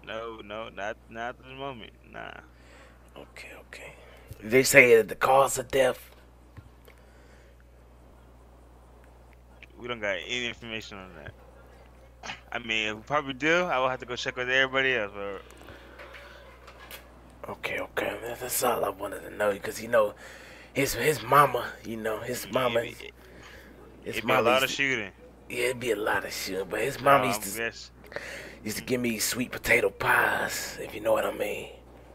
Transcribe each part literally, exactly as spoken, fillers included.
No, no, not not at the moment. Nah, Okay, okay. They say that the cause of death. we don't got any information on that. I mean, if we probably do, I will have to go check with everybody else. But Okay, okay. That's all I wanted to know because you know his his mama. You know his it mama. be it, His it be a mama lot used of to. shooting. Yeah, it'd be a lot of shit, but his So mama used I'm to guess. used to Hmm give me sweet potato pies, if you know what I mean.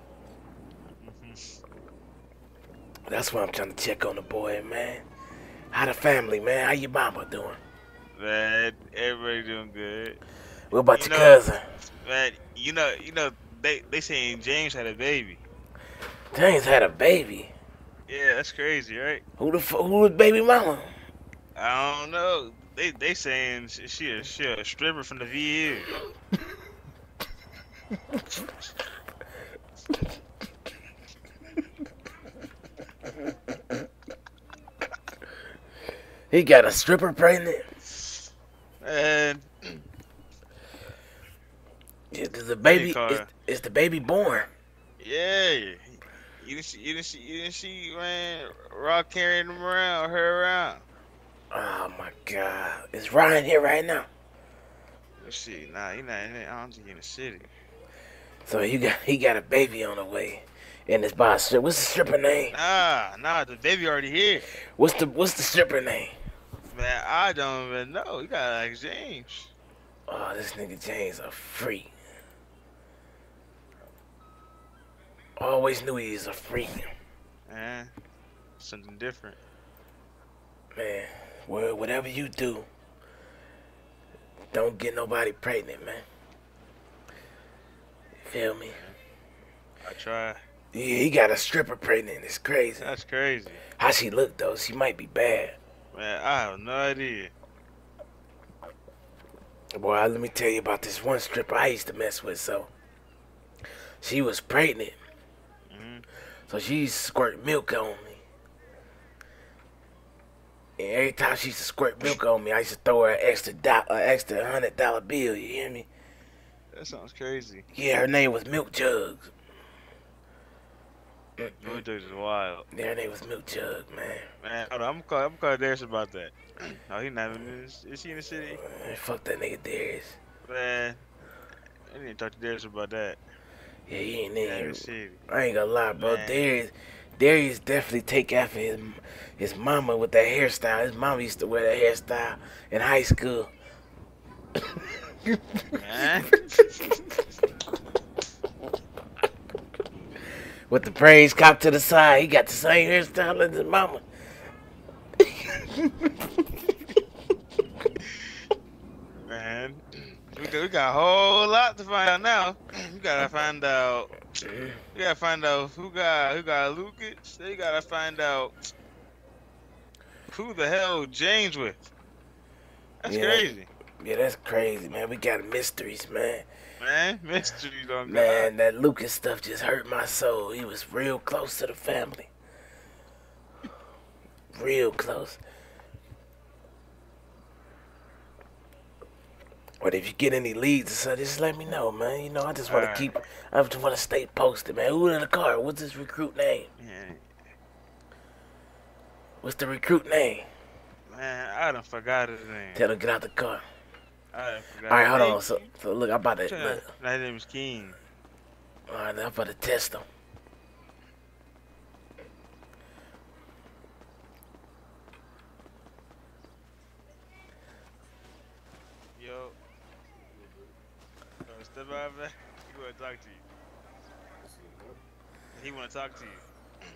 hmm That's why I'm trying to check on the boy, man. How the family, man? How your mama doing? Man, everybody doing good. What about You your know, cousin? man. You know, you know. They they saying James had a baby. James had a baby. Yeah, that's crazy, right? Who the f- who was baby mama? I don't know. They they saying she she a, she a stripper from the V U. He got a stripper pregnant. And Is the what do you baby call is her? is the baby born? Yeah, you didn't see you didn't see you didn't see man Rock carrying him around, her around. Oh my god. Is Ryan here right now? Let's see. Nah, he not in it. I don't think he in the city. So he got he got a baby on the way. And it's by a strip. What's the stripper name? Nah, nah, the baby already here. What's the what's the stripper name? Man, I don't even know. You gotta ask James. Oh, this nigga James a freak. Always knew he was a freak. Man, something different. Man, well, whatever you do, don't get nobody pregnant, man. You feel me? Man, I try. Yeah, he got a stripper pregnant. It's crazy. That's crazy. How she look though? She might be bad. Man, I have no idea. Boy, let me tell you about this one stripper I used to mess with. So she was pregnant, hmm so she used to squirt milk on me. And every time she used to squirt milk on me, I used to throw her an extra do- an extra hundred dollar bill. You hear me? That sounds crazy. Yeah, her name was Milk Jugs. Your Mm-mm. dude is wild. Yeah, her name was Milk Jug, man. Man, hold on, I'm call I'm call Darius about that. Oh, he not even in this, is he in the city? Man, fuck that nigga Darius. Man, I need to talk to Darius about that. Yeah, he ain't He in not in the here. city. I ain't gonna lie, bro. Man, Darius, Darius definitely take after his his mama with that hairstyle. His mama used to wear that hairstyle in high school. man. With the praise cop to the side, he got the same hairstyle as his mama. Man, we got, we got a whole lot to find out now. We gotta find out. We gotta find out who got who got Lucas. They gotta find out who the hell James with. That's Yeah, crazy, yeah, that's crazy, man. We got mysteries, man. man. Mystery on God. Man, that Lucas stuff just hurt my soul. He was real close to the family. Real close. But if you get any leads or something, just let me know, man. You know, I just All want to right, keep, I just want to stay posted, man. Who in the car? What's this recruit name? yeah, What's the recruit name? man. I done forgot his name. Tell him get out the car. I done All forgot right, his hold name. on. So, so look, I'm about to His look. name is King. All right, I'm about to test him. Yo, uh, step out of there. He wanna talk to you. He wanna talk to you.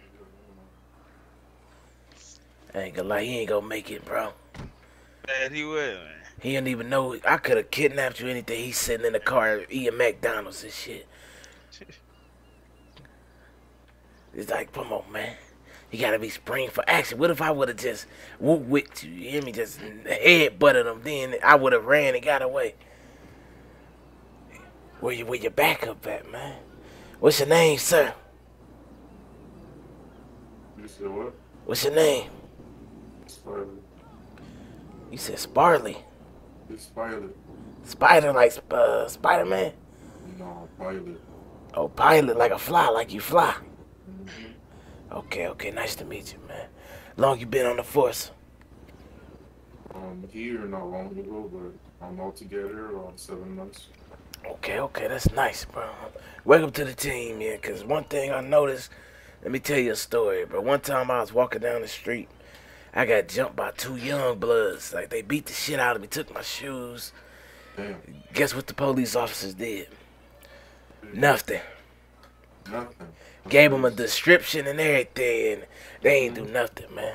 I ain't gonna lie, he ain't gonna make it, bro. Man, he will, man. He didn't even know I could have kidnapped you. Anything. He's sitting in the car eating McDonald's and shit. It's like, come on, man. You gotta be spring for action. What if I would have just whoop whipped you? You hear me? Just head butted him. Then I would have ran and got away. Where you, where your backup at, man? What's your name, sir? You said what? What's your name? Spider. You said Sparley. It's Spider. Spider like uh, Spider Man. Yeah. No, pilot. Oh, pilot, like a fly, like you fly. Mm-hmm. Okay, okay, nice to meet you, man. Long you been on the force? Um, here not long ago, but I'm altogether around seven months. Okay, okay, that's nice, bro. Welcome to the team, yeah, because one thing I noticed, let me tell you a story, bro. One time I was walking down the street, I got jumped by two young bloods. Like, they beat the shit out of me, took my shoes. Damn. Guess what the police officers did? Nothing. Nothing. Gave them a description and everything, and they ain't do nothing, man.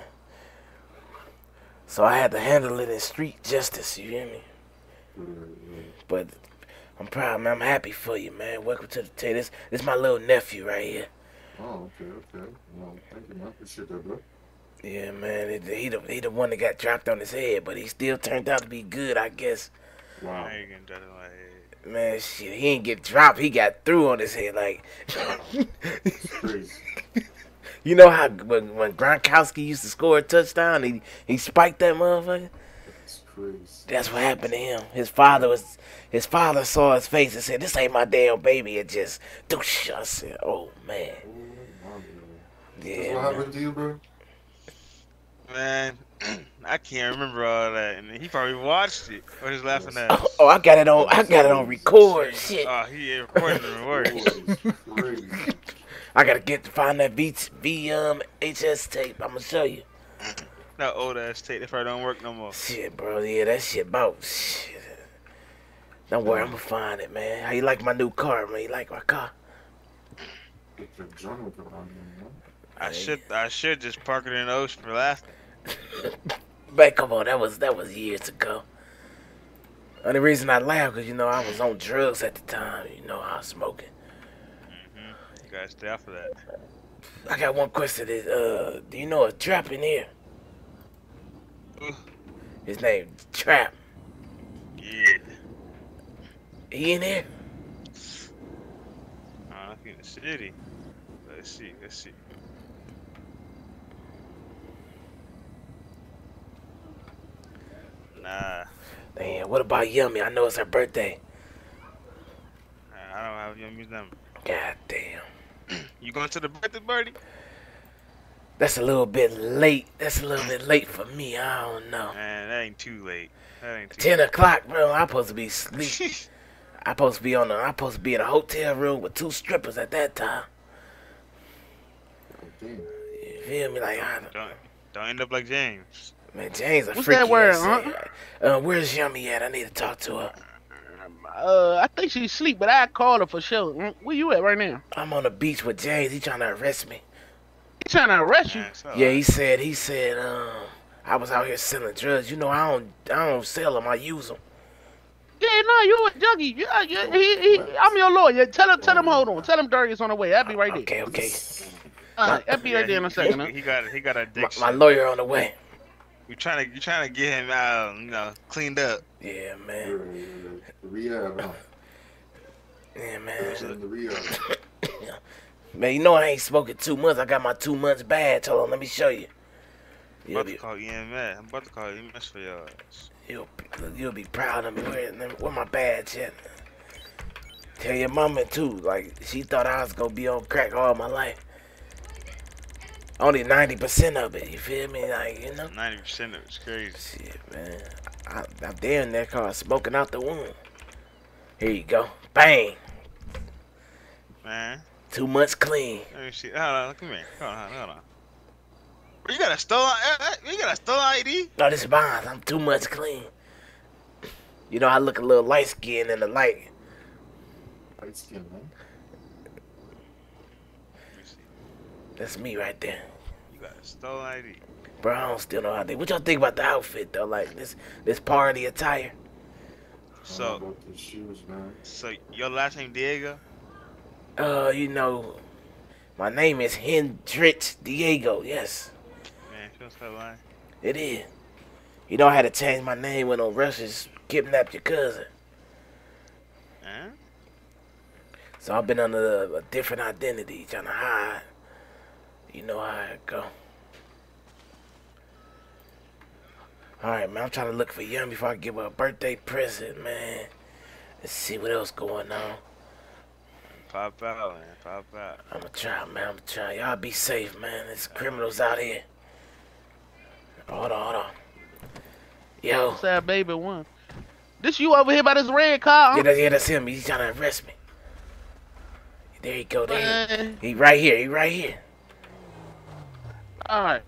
So I had to handle it in street justice, you hear me? But I'm proud, man. I'm happy for you, man. Welcome to the team. This, this is my little nephew right here. Oh, okay, okay. Well, thank you, man. Appreciate that, bro. Yeah, man. He, he, the, he the one that got dropped on his head, but he still turned out to be good, I guess. Wow. I ain't getting dropped on my head. Man, shit, he ain't get dropped. He got through on his head. Like, It's crazy. you know how when, when Gronkowski used to score a touchdown, he, he spiked that motherfucker? It's crazy. That's what happened to him. His father was, his father saw his face and said, "This ain't my damn baby." It just, doosh. I said, "Oh man." Oh, my God. Yeah. That's what Man. happened to you, bro? Man, I can't remember all that, and he probably watched it or just laughing at us. Oh, oh, I got it on. I got it on record. Shit. Oh, he ain't recording even worse. Boy, it's crazy. I gotta get to find that V V um H S tape. I'm gonna show you. That old ass tape, that probably don't work no more. Shit, bro. Yeah, that shit about shit. Don't worry, I'm gonna find it, man. How you like my new car, man? You like my car? Get your journal put on there, man. I should, I should just park it in the ocean for laughter. Man, come on, that was that was years ago. Only reason I laugh, cause you know I was on drugs at the time. You know I was smoking. hmm You gotta stay off of that. I got one question. Is, uh, do you know a Trap in here? Ooh. His name Trap. Yeah. He in here? Uh, I'm in the city. Let's see, let's see. Nah, Damn. What about Yummy? I know it's her birthday. I don't have your museum. God damn. You going to the birthday party? That's a little bit late. That's a little bit late for me. I don't know. Man, that ain't too late. That ain't too Ten o'clock, bro. I'm supposed to be asleep. late. I'm supposed to be on. A, I'm supposed to be in a hotel room with two strippers at that time. Oh, damn. You feel me? Like, I, don't, don't end up like James. man, James a What's freaky that word, ass huh? nigga. Uh, where's Yummy at? I need to talk to her. Uh, I think she's asleep, but I called her for sure. Mm, Where you at right now? I'm on the beach with James. He trying to arrest me. He trying to arrest you? Man, so, Yeah, he said. He said. Um, I was out here selling drugs. You know, I don't. I don't sell them. I use them. Yeah, no, you a junkie. Yeah, yeah, he, he, I'm your lawyer. Tell him, tell him, hold on. Tell him Darius on the way. I'll be right there. Okay, okay. All right, I'll be right there in a second. Huh? He, he got, he got My, addiction. my lawyer on the way. You trying to, you trying to get him out, you know, cleaned up. Yeah, Yeah, man. yeah, yeah. The rehab, huh? Yeah, man. In the rehab. Man, you know I ain't smoking two months. I got my two months badge. Hold on, let me show you. I'm You'll about to be, call E M S. I'm about to call E M S for y'all. you'll, be- you'll be proud of me. Where, where my badge at? Tell your mama too. Like, she thought I was gonna be on crack all my life. Only ninety percent of it. You feel me? Like, you know. ninety percent of it's crazy. Shit, man. I, I'm there in that car smoking out the womb. Here you go. Bang. Man, Two months clean. let me see. Hold on, come here. Hold on, hold on. Bro, you got a stolen, uh, uh, you got a stolen I D? No, this bonds. I'm two months clean. You know, I look a little light skinned in the light. Light skin, man. Let me see. That's me right there. You got a stolen I D. Bro, I don't still know how they. What y'all think about the outfit though? Like this, this party attire. I don't know So, about the shoes, man. so your last name Diego? Uh, you know, my name is Hendrix Diego. Yes, Man, feel so lying. it is. You know, I had to change my name when on Russians kidnapped your cousin. Huh? So I've been under a, a different identity, trying to hide. You know how it go. Alright, man, I'm trying to look for Yum before I give her a birthday present, man. Let's see what else going on. Pop out, man. Pop out. I'ma try, man. I'ma try. Y'all be safe, man. There's criminals out here. Hold on, hold on. Yo. Sad baby one. This you over here by this red car? Huh? Yeah, that's, yeah, that's him. He's trying to arrest me. There you go. There Man. he, he right here. He right here. All right.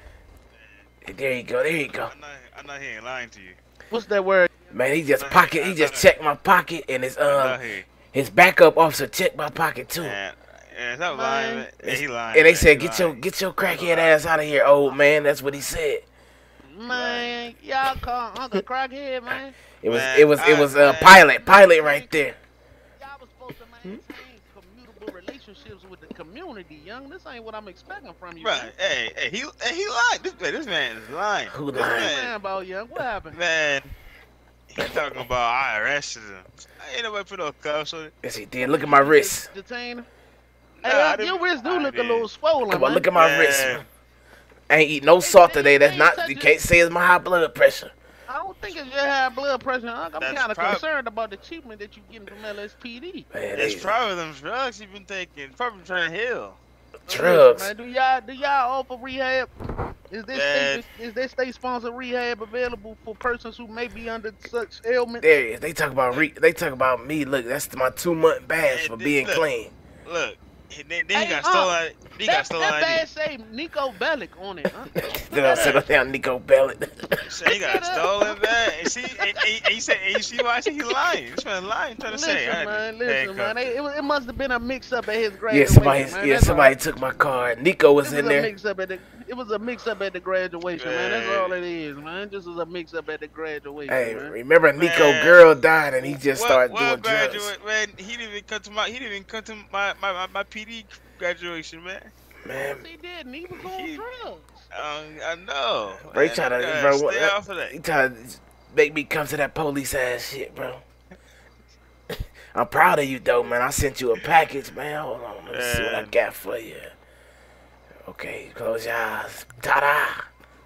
There you go. There you go. I'm not, I'm not here lying to you. What's that word? Man, he just pocket. He just checked my pocket, and his I'm um not here. his backup officer checked my pocket too. And, and it's not Man. lying, man. Yeah, he lying. And they man. said, He "Get your lying. get your crackhead ass out of here, old man." That's what he said. Man, y'all call Uncle Crackhead, man. It was Man, it was it I- was uh, man. pilot pilot right there. Y'all was supposed to maintain commutable relationships with the community, young. This ain't what I'm expecting from you. Right. Man. Hey, hey, he, hey, he lied. This, this man is lying. Who This lying? What you man- lying about, young? What happened? Man, he talking about I arrested him. Ain't nobody put no cuffs on it. Yes, he did. Look at my wrist. Detain. Nah, Hey, I uh, didn't- your wrist do I look a didn't. little swollen, Come on, man. look at my Man. wrist. Man. I ain't eat no salt today. That's not. You can't say it's my high blood pressure. I don't think it's your high blood pressure, Unc. I'm That's kind of prob- concerned about the treatment that you getting from L S P D. Man, It's they, probably them drugs he been taking. Probably trying to heal. drugs. Man, do y'all do y'all offer rehab? Is this Man. state, is this state sponsored rehab available for persons who may be under such ailment? There it is. They talk about re, they talk about me. Look, that's my two month badge Hey, for this- being look. clean. Look, and then, then he Hey, got uh, stolen. He got That, stolen that I D. badge say Nico Bellic on it, huh? Then I settle down, Nico Bellic. So he got stolen back. And see, and, and, and he said, and you see why I said he lying? This man lying, trying to Listen, say. I had man, to listen, handcuff man. They, it, was- it must have been a mix-up at his Yeah, graduation, somebody, man. yeah, That's somebody all. took my car. Nico was It in was a there. mix-up at the. It was a mix-up at the graduation, man. That's Man. all it is, man. Just was a mix-up at the graduation, Hey, man. remember Nico Man. girl died and he just What- started what doing drugs. graduate, man, he didn't even come to my. He didn't even come to my my, my, my P D graduation, man. Man, He did, and he was on He- drugs. Um, I know. Bro, he man. tryna- You gotta bro, stay what- off of that. he tried to make me come to that police ass shit, bro. I'm proud of you though, man. I sent you a package, man. Hold on, let me see what I Man. got for you. Okay, close your eyes. Ta-da!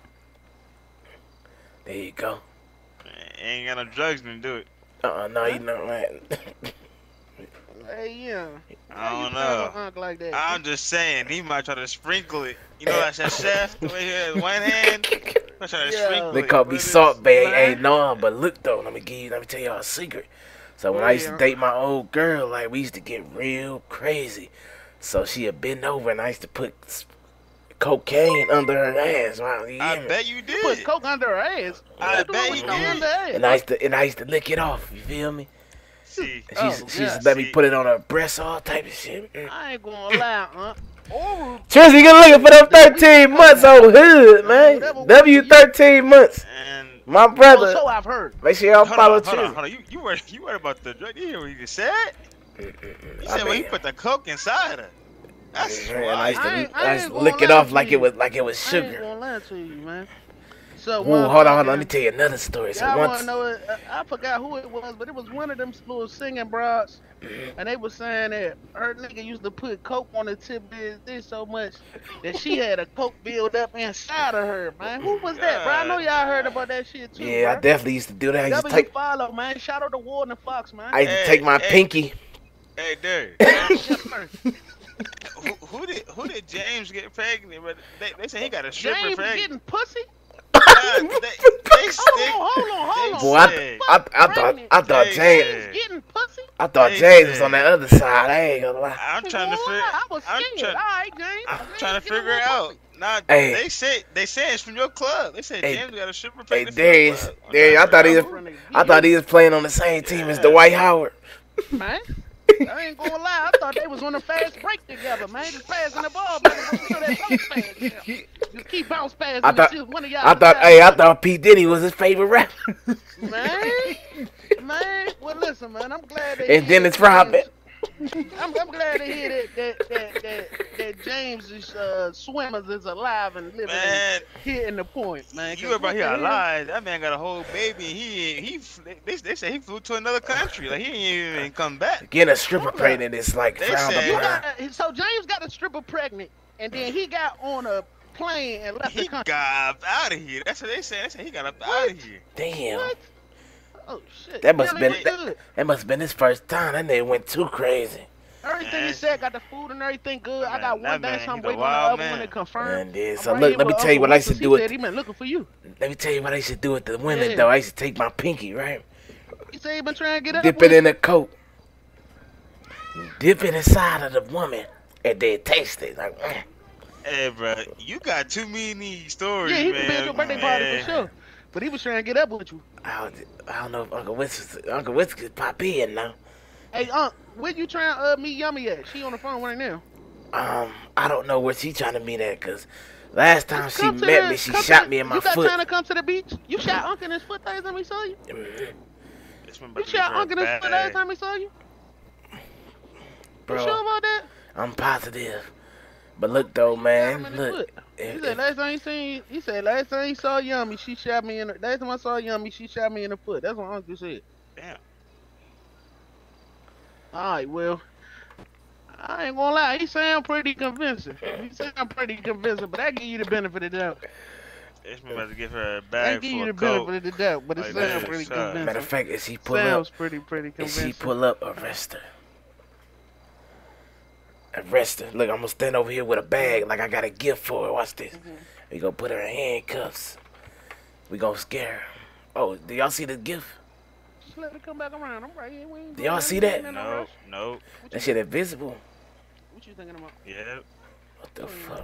There you go. Man, ain't got no drugs to do it. Uh-uh, no, you know, man. Hey, yeah. I don't How you know. playing with Unc like that? I'm just saying, he might try to sprinkle it. You know, like that chef, the way he has one hand. Might try to Yeah. sprinkle They it. call me but Salt Bay. Hey, man. no, but look though, let me give you, let me tell y'all a secret. So when Oh, I used to yeah. date my old girl, like we used to get real crazy. So she had been over, and I used to put s- cocaine under her ass. Wow, you I hear me? bet you You did. put coke under her ass. I What you bet doing you with coke did. under her ass? And I used to, and I used to lick it off. You feel me? See, And Oh, she, she yeah. used to let me See. put it on her breast, all type of shit. Mm. I ain't gonna lie, Unc. Oral, Trizzy, you looking for them thirteen months on hood, man. Whatever W thirteen months. and My oh, brother. so I've heard. Make sure y'all hold follow on, hold on, Trizzy. hold on. You you worried you worried about the drug? You hear what he just said? He I said when he mean- put the coke inside her. That's Man, I used to, I ain't- I I used ain't to lick gonna it lie off to like it you. was like it was I ain't sugar. gonna lie to you, man. So, Ooh, hold on, hold on. Let me motherfucking- tell you another story. So Y'all wanna once, know it? I I forgot who it was, but it was one of them little singing broads, Mm-hmm. and they was saying that her nigga used to put coke on the tip of his dick so much that she had a coke build up inside of her, man. Who was that, bro? I know y'all heard about that shit too, yeah, I bro. definitely used to do that. I used to W take, follow, man. Shout out to Warden and Fox, man. I used to Hey, take my hey. pinky. Hey, dude. Yes, sir. who, who did who did James get pregnant? But they, they say he got a stripper James pregnant. getting pussy? God, they, they, they, Hold on, hold on, hold on. Boy, I, Hey. I, I thought, I thought Hey, James, hey. Getting pussy? I thought Hey, James was hey. on the other side. I ain't gonna lie. I'm trying to Boy, figure. I was I'm scared. trying. All right, James. I'm James, trying to get a figure it little out. pussy. Nah, Hey. they say they say it's from your club. They said Hey, James got a stripper Hey, pregnant from your Darius, club. I'm Darius, I trying thought to he was, figure out I thought he was playing on the same team as Dwight Howard. Man, I ain't gonna lie. I thought they was on a fast break together, man. Just passing the ball, man. Just do that bounce pass. Yeah. Just keep bounce passing. I thought, until one of y'all I thought, decide- hey, I thought P Diddy was his favorite rapper. Man, man. Well, listen, man. I'm glad that. And he- Dennis Rodman. I'm, I'm glad to hear that that that that, that James' uh, swimmers is alive and living Man, and hitting the point, man. you about What here the hell? alive? That man got a whole baby. And he he they, they say he flew to another country. Like he ain't even come back. Getting a stripper Hold up. pregnant is like They frowned said- You upon. got, so James got a stripper pregnant, and then he got on a plane and left He the country. got up out of here. That's what they say. They say he got up out of here. Damn, What? Oh shit. That must Damn, been- ain't good. that must have been his first time. That nigga went too crazy. Everything Man, is set. Got the food and everything good. that I got man, one that thing, man, so I'm he's a waiting on the wild other one man. to confirm. And then, I'm so right look, here let me with tell you Uncle what I used to Wilson. do He with. said he been looking for you. Let me tell you what I used to do with the women Yeah. though. I used to take my pinky, right, He said he been trying to get up. dip with it in you. the coat, dip it inside of the woman, and then taste it. Like, mm. Hey, bro, you got too many stories, Yeah, he man. could be at your birthday party man. for sure. But he was trying to get up with you. I, don't, I don't know if Uncle Whiskers, Uncle Whiskers pop in now. Hey, Unc, where you trying to uh, meet Yummy at? She on the phone right now. Um, I don't know where she trying to meet at, cause last time Just she come to met the- me, she come to shot the- me in my You got foot. time to come to the beach? You shot Unc in his foot last time we saw you? Mhm. This one You about to shot give her Unc in his bad foot last ass. time we saw you? Bro, You sure about that? I'm positive. But look though, Shot him man, in his look. foot. He If, said if, last time he seen, he said last time he saw Yummy, she shot me in the, last time I saw Yummy, she shot me in the foot. That's what Uncle said. Damn. Alright, well, I ain't gonna lie, he sound pretty convincing. He sound pretty convincing, but I give you the benefit of the doubt. This man about to give her a I bag give full you the of coke. benefit of the doubt, but it Like sounds this, pretty son. convincing. matter of fact, if she pull Sounds up, pretty, pretty if convincing. she pull up, arrest her. Arrest her. Look, I'm gonna stand over here with a bag like I got a gift for her. Watch this. Mhm. We gonna put her in handcuffs. We gonna scare her. Oh, do y'all see the gift? Just let it come back around. I'm right here. We ain't Do y'all doing see nothing, that? ain't no No, rush. no. What That you, shit invisible. what you thinking about? Yeah. What the fuck?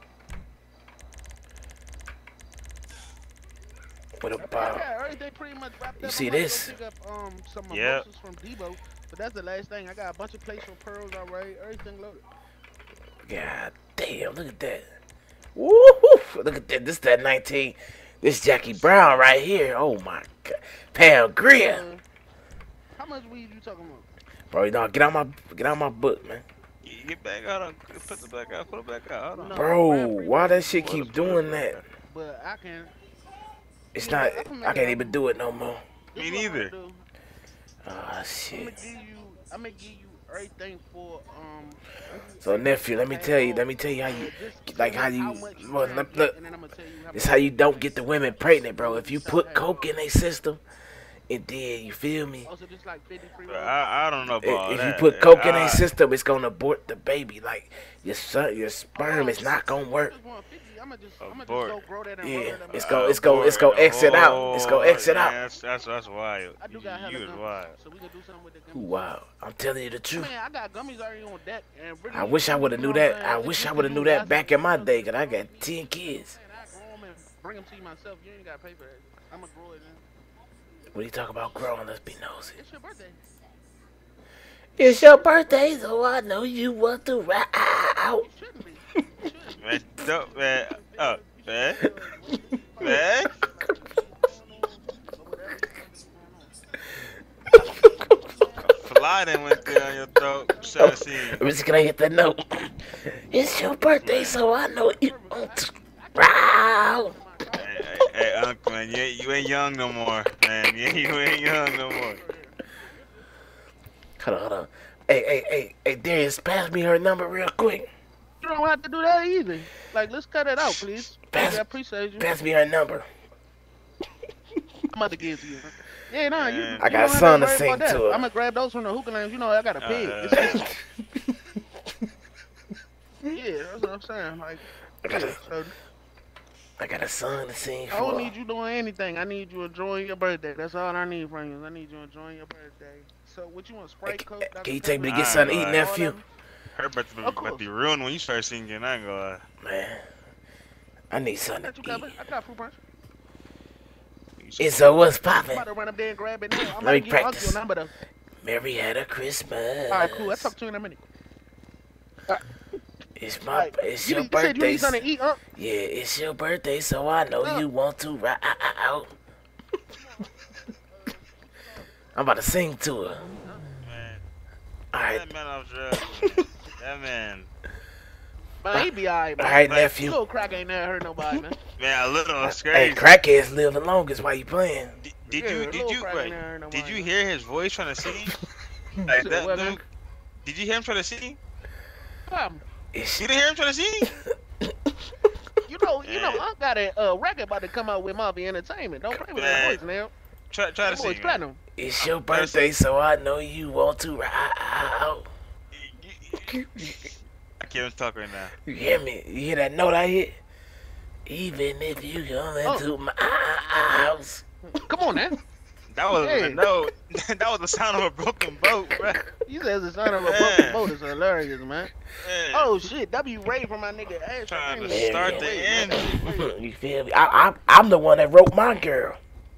What I about? got everything pretty much wrapped You up. see I'm about to this? Go pick up um some Yep. mimosas from Debo, but that's the last thing. I got a bunch of plates from Pearls already. Everything loaded. God damn, look at that. Woo! Look at that. This that nineteen. This Jackie Brown right here. Oh my god. Pam Grier. Uh, how much weed you talking about? Bro, you know, get out my get out my book, man. You get back out. On, put the back out. Put it back out. Hold on. No, Bro, Grand Prix why was that shit before, keep doing that? But I can. It's Yeah, not. I can make I it can't up. even do it no more. This Me what I'm gonna neither. do. Oh I'm gonna shit. give you. I'm gonna give you everything for um. So nephew, let me tell you. Let me tell you how you. Like how you. Well, look, look. This how you don't get the women pregnant, bro. If you put coke in their system, and then you feel me. Also, just like fifty free. Bro, I, I don't know about all If, if you that. put coke in I- their system, it's gonna abort the baby. Like your son, your sperm is not gonna work. I'm gonna just, I'm gonna just Abort. go grow that and Yeah, roll that and it's roll go, that. it's go, it's go exit out. It's go exit man, out. That's, that's, that's wild. I do You, got hella you is gummies, wild. so we can do something with the Ooh, gummies. wow, I'm telling you the truth. Man, I got gummies already on deck, and really, I wish I would have you knew know what I'm that. saying? I It's wish I just would have you knew that guys back can- in my day, cause I got ten kids. Man, I grow 'em and bring them to you myself. You ain't gotta pay for it. I'm gonna grow it. Man. What do you talk about growing? Let's be nosy. It's your birthday. It's your birthday, so I know you want to ride out. You shouldn't be. You shouldn't. Man, don't, man. Oh, man. Man. Fly then went there on your throat. Trying to see you. I'm just gonna hit the note. It's your birthday, so I know you want to ride out. Hey, hey, hey, uncle, man, you, ain't- you ain't young no more, man. You, you ain't young no more. Hold on, hold on. Hey, hey, hey, hey, Darius, pass me her number real quick. You don't have to do that either. Like, let's cut it out, please. Pass- I appreciate you. Pass me her number. I'm about to give it to you. Yeah, nah, you. Man. I you got a don't have son to worry sing about that. to her. I'm gonna grab those from the hookah lanes. You know, I got a pig. Uh, It's just- yeah, that's what I'm saying. Like, I got yeah, a, so I got a son to sing I don't for. need you doing anything. I need you enjoying your birthday. That's all I need from you. I need you enjoying your birthday. So, what you want? Hey, Sprite, Coke? Doctor can you take me to Pepper? get something to eat, Alright. nephew? Her birthday Of about to course. be ruined when you start singing. I ain't gonna lie. Man, I need I something got you to covered. eat. I got fruit punch. It's so what's I'm poppin'? about to run up there and grab it now. I'm Let about me to give Uncle practice. your number though. Merry had a Christmas. All right, cool. I'll talk to you in a minute. It's All my, right. it's You, your you said you birthday. need something to eat, huh? Yeah, it's your birthday, so I know Uh. you want to ride out. I'm about to sing to her. Man, All right, that man off drugs, man. That man. Man, he be alright, all man. right, But- nephew. Little crack ain't never hurt nobody, man. Man, a little Hey, scary. crackheads live the longest while you playing. Did, did Yeah, you, a did little you, crack wait, ain't never hurt did nobody, you man. hear his voice trying to sing? Like Shit, that, what, dude? man? Did you hear him trying to sing? Um, It's, You didn't hear him trying to sing? you know, you know, Man. I got a uh, record about to come out with Marvin Entertainment. Don't play with that Man. voice, now. Try, try to That voice sing. Man. platinum. it's your birthday, so I know you want to ride out. You, I can't talk right now. You hear me? You hear that note I hit? Even if you come into Oh. my house. Come on, man. That was Hey. no. That was the sound of a broken boat, bro. You said the sound of a Man. broken boat is hilarious, man. Man, Oh shit, W Ray from my nigga ass. trying to Yeah, start yeah. the engine. You feel me? I, I, I'm the one that wrote my girl.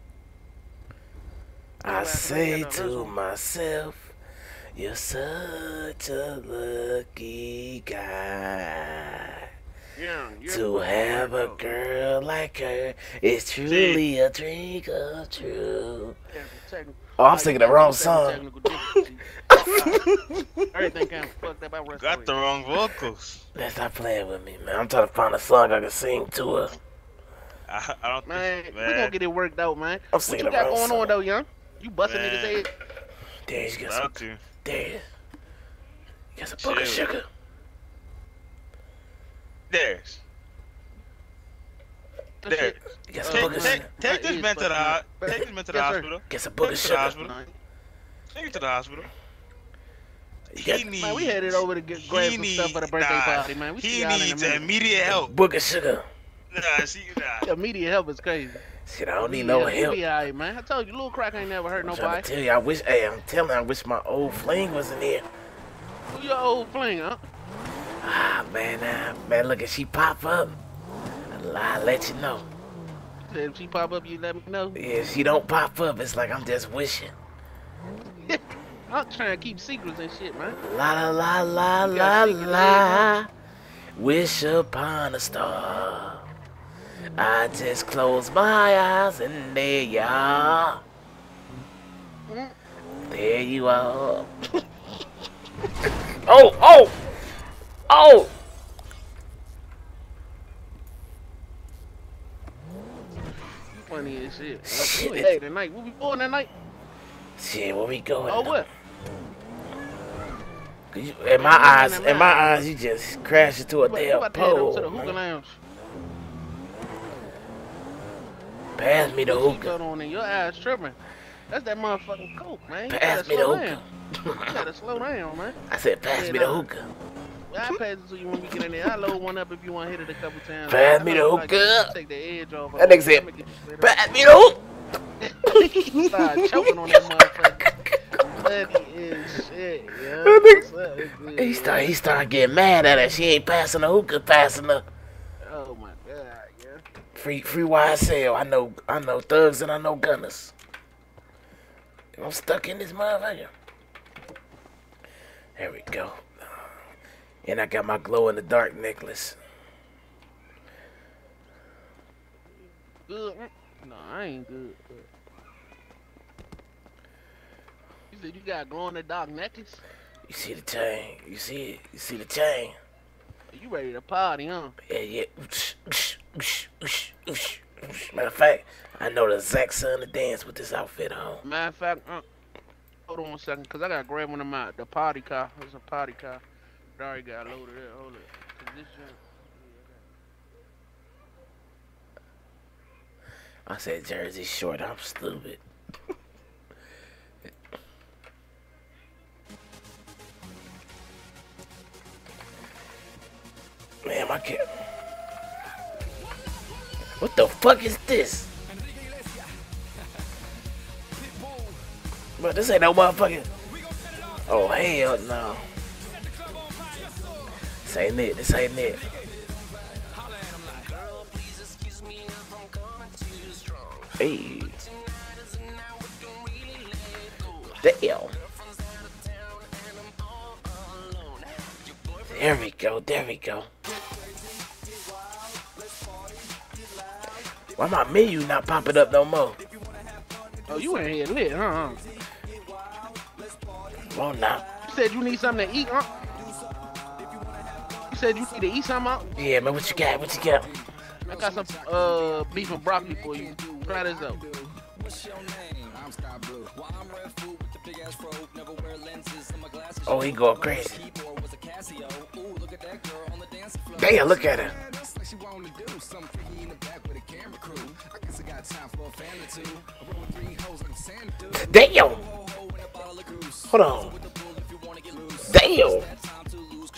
I say to myself, you're such a lucky guy. Yeah, yeah. To have a girl like her is truly a dream come true. Oh, I'm singing the wrong song. Everything kind of fucked up. I rest Got the wrong vocals. Man, stop playing with me, man. I'm trying to find a song I can sing to her. I, I don't Man, think, we gonna get it worked out, man. I'm What singing you the got wrong going song. on though, young? You busting Man. niggas head? There you get some. about to. There you get some book of Chill. sugar. There's. That There. shit- You got some Take, book of take, sugar. take this That man is to the ho- fucking- take this man to the Yes, sir. hospital. Get some book Take of him to the sugar. hospital. Man, Take him to the hospital. You He got needs. Man, we headed over to get grab he some needs, stuff for the birthday nah, party, man. We see He y'all in a needs minute. immediate help. book of sugar. Nah, see, nah. Immediate help is crazy. Shit, I don't need no Yeah, help. Be alright, man. I told you, Lil Crack ain't never hurt I'm trying nobody. to tell you, I wish, hey, I'm telling you, I wish my old fling was in here. Who your old fling, huh? Ah, man, ah, man, look, if she pop up, I'll, I'll let you know. Said if she pop up, you let me know. Yeah, if she don't pop up, it's like I'm just wishing. I'm trying to keep secrets and shit, man. La la la la You la got secrets, la. Wish upon a star. I just close my eyes and there you are. Mm. There you are. Oh, oh, oh. You funny as shit. Shit. Like, hey, tonight, what we doing tonight? Shit, where we going? Oh, though? what? You, in my Man, eyes, man, in man. my eyes, you just crashed into a We damn about to head over to the pole. hookah man. lounge. Pass me the Put hookah. seatbelt on and your ass tripping. That's that motherfucking coke, man. You Pass gotta me the slow hookah. down. You gotta slow down, man. I said, pass Yeah, me the nah. hookah. Well, I'll pass it to you when we get in there. I'll load one up if you want to hit it a couple times. Pass I me know the you like hookah. to Take the edge off. That nigga said, I'ma get you straight up. pass me the hookah. Start choking on that motherfucker. Bloody is shit, yo. That nigga- What's up? It's good, He man. start, he start getting mad at her. She ain't passing the hookah fast enough. Oh my god, yeah. Free, free Y S L. I know, I know thugs and I know gunners. I'm stuck in this motherfucker. There we go. And I got my glow in the dark necklace. Good. mm. No, I ain't good. You said you got glow in the dark necklace? You see the chain? You see it? You see the chain? You ready to party, huh? Yeah, yeah. Matter of fact, I know the exact son to dance with this outfit on. Matter of fact, uh, hold on one second, cause I gotta grab one of my the party car. It's a party car. I already got loaded there. Hold it. 'Cause this joint- I said Jersey Short. I'm stupid. Man, I can't. What the fuck is this? But this ain't no motherfucking. Oh hell no. This ain't it. This ain't it. Hey. Damn. There we go. There we go. Why my menu not popping up no more? Oh, you ain't here lit, huh? Come on now. You said you need something to eat, huh? You said you need to eat something out? Yeah, man. What you got? What you got? I got some uh beef and broccoli for you. Try this out. Oh, he going crazy. Damn, look at her. Damn. Hold on. Damn.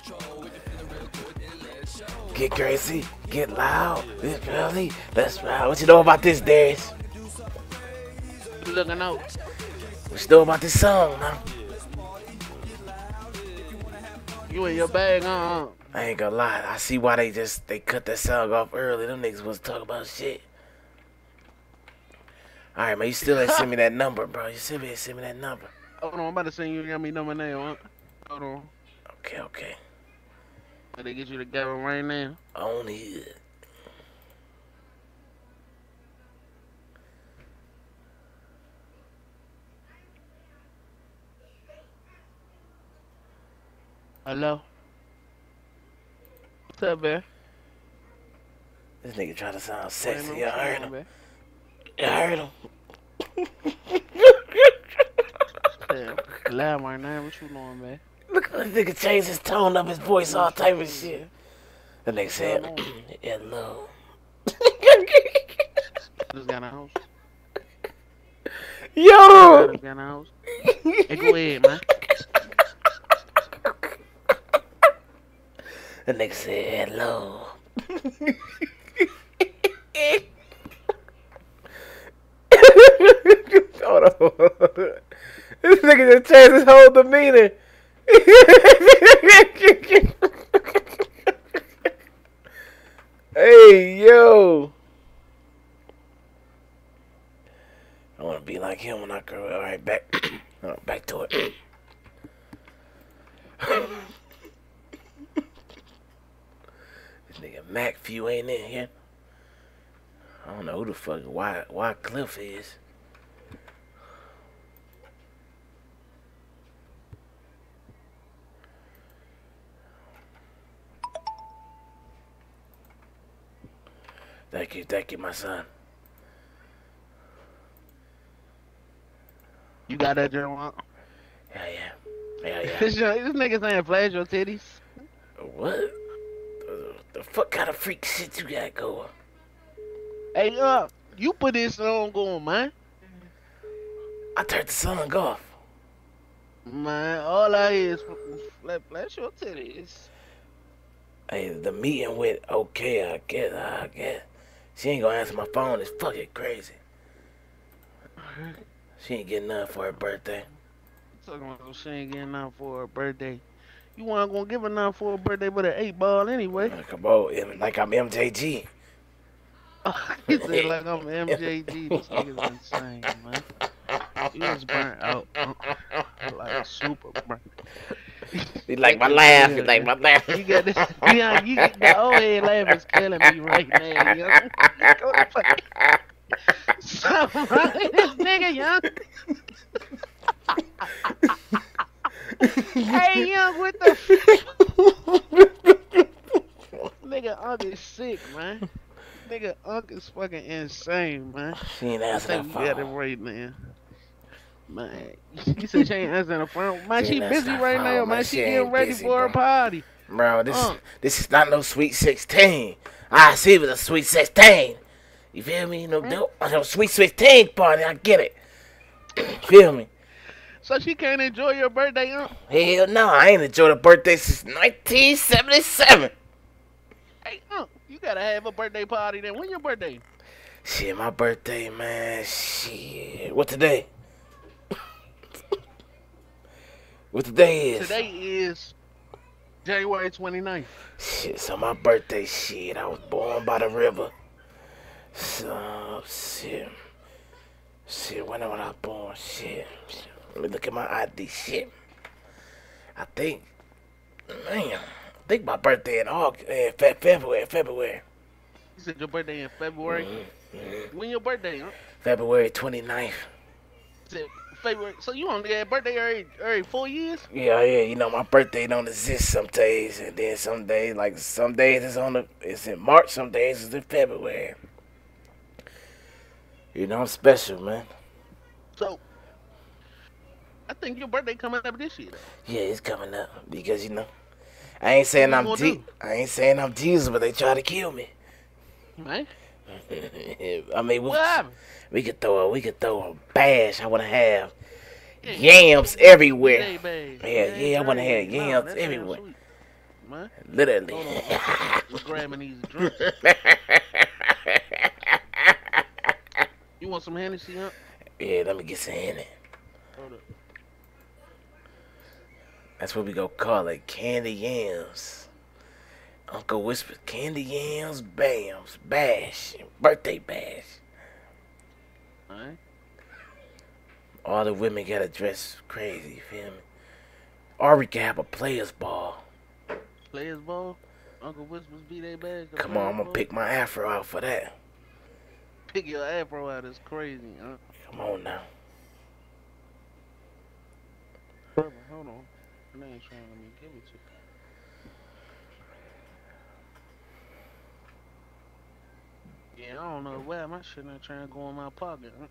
Get crazy, get loud, get early, let's ride. What you know about this, Darius? Looking out. What you know about this song, man? You in your bag, uh-uh. I ain't gonna lie, I see why they just, they cut that song off early. Them niggas was talking about shit. Alright, man, you still ain't send me that number, bro. You still ain't send me that number. Hold on, I'm about to send you got me number now, huh? Hold on. Okay, okay. Let me get you together right now. On it. Hello? What's up, man? This nigga trying to sound sexy. What's Y'all going heard on, him. man? Y'all heard him. Damn, loud right now. What you doing, man? Look at this nigga change his tone up, his voice, all type of shit. The nigga said, going on? hello. Just got a house. Yo! Just got a house. Hey, go ahead, man. The nigga said, hello. Hold on. This nigga just changed his whole demeanor. Hey, yo. I want to be like him when I grow up. All right, back, oh, back to it. This nigga Mac Few ain't in here. I don't know who the fuck why why Cliff is. Thank you, thank you, my son. You got that joint on? Yeah, yeah. Yeah, yeah. This, young- this nigga saying flash your titties. What? The, the fuck kind of freak shit you got going? Hey, uh, you put this song going, man. I turned the song off. Man, all I hear is flash, flash your titties. Hey, the meeting with okay, I guess, I guess. She ain't gonna answer my phone. It's fucking crazy. She ain't getting nothing for her birthday. Talking about she ain't getting nothing for her birthday. You weren't gonna give her nothing for her birthday but an eight ball anyway. Come on, like I'm M J G. He said like I'm M J G. This nigga's insane, man. He was burnt out. Like super burnt. He like my laugh. He like my laugh. You got this. Yeah, you got the old head laugh is killing me right now, young. Go the fuck. Something wrong with this nigga, young. Hey, young, what the f- Nigga, Unc is sick, man. Nigga, Unc is fucking insane, man. She ain't I answering think the we got it phone. right now. Man, you said she ain't answering the phone. Man, She she ain't busy answering the right phone, now, man. man. She She ain't getting ready busy, for her bro. party. Bro, this Uh. this is not no sweet sixteen. I see it was a sweet sixteen. You feel me? No, no, no sweet sixteen party. I get it. Feel me? So she can't enjoy your birthday, huh? Hell no, I ain't enjoyed a birthday since nineteen seventy-seven. Hey, Unc, you gotta have a birthday party then. When your birthday? Shit, my birthday, man. Shit. What today? What today is? Today is January twenty-ninth. Shit, so my birthday, shit. I was born by the river. So, shit. Shit, when was I born? Shit. Shit. Let me look at my I D. Shit. I think, man, I think my birthday in August, in Fe- February, February. You said your birthday in February. Mm-hmm. When your birthday, huh? February twenty-ninth. You said February. So you only got a birthday every every four years? Yeah, yeah, you know, my birthday don't exist some days, and then some days, like some days it's on the, it's in March, some days it's in February. You know, I'm special, man. So I think your birthday coming up this year. Though. Yeah, it's coming up because you know, I ain't saying What I'm you gonna Je- I ain't saying I'm Jesus, but they try to kill me. Right? I mean, we, What happened? we could throw a we could throw a bash. I want to have Yeah, yams everywhere. Hey, babe. Yeah, yeah, I wanna have Nah, yams that sound everywhere. sweet. man. Literally. Hold on. We're grabbing these drinks. You want some Hennessy, huh? Yeah, let me get some in it. Hold up. That's what we gonna call it, candy yams. Uncle whispered, candy yams, bams, bash, birthday bash. Alright. All the women gotta dress crazy, you feel me? Or we can have a players ball. Players ball? Uncle Whispers be they badge? The Come on, I'm players gonna ball? pick my afro out for that. Pick your afro out is crazy, huh? Come on now. Brother, hold on. They ain't trying to let me give it to you. Yeah, I don't know why my shit not trying to go in my pocket, huh?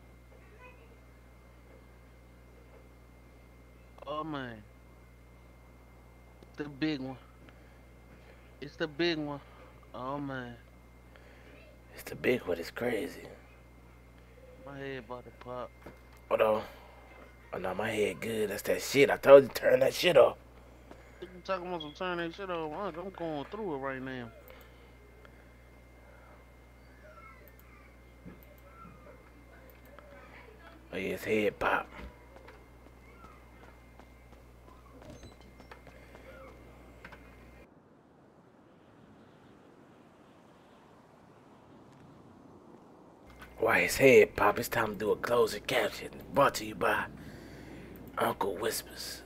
Oh man. The big one. It's the big one. Oh man. It's the big one, it's crazy. My head about to pop. Hold on. Oh no, my head good. That's that shit. I told you to turn that shit off. You talking about some turn that shit off? I'm going through it right now. Oh yeah, his head pop. Why his head pop? It's time to do a closing caption. Brought to you by Uncle Whispers.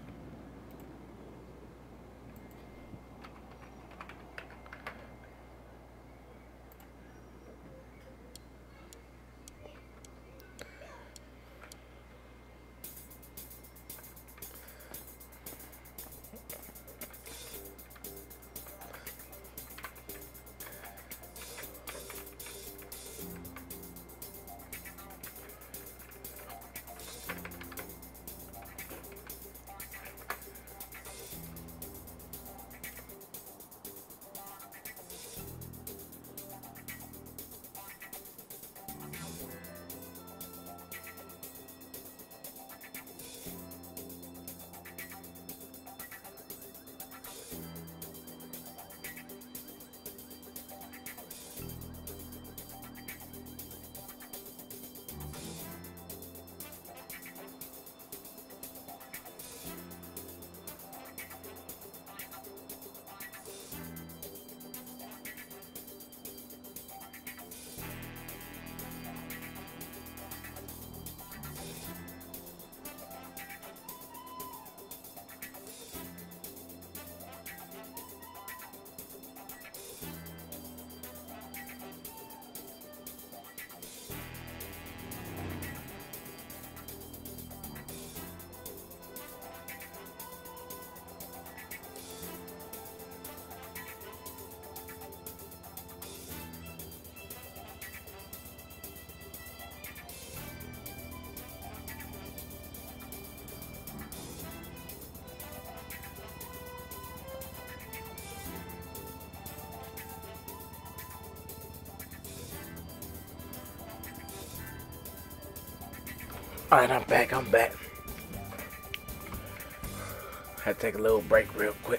Alright, I'm back, I'm back. Had to take a little break real quick.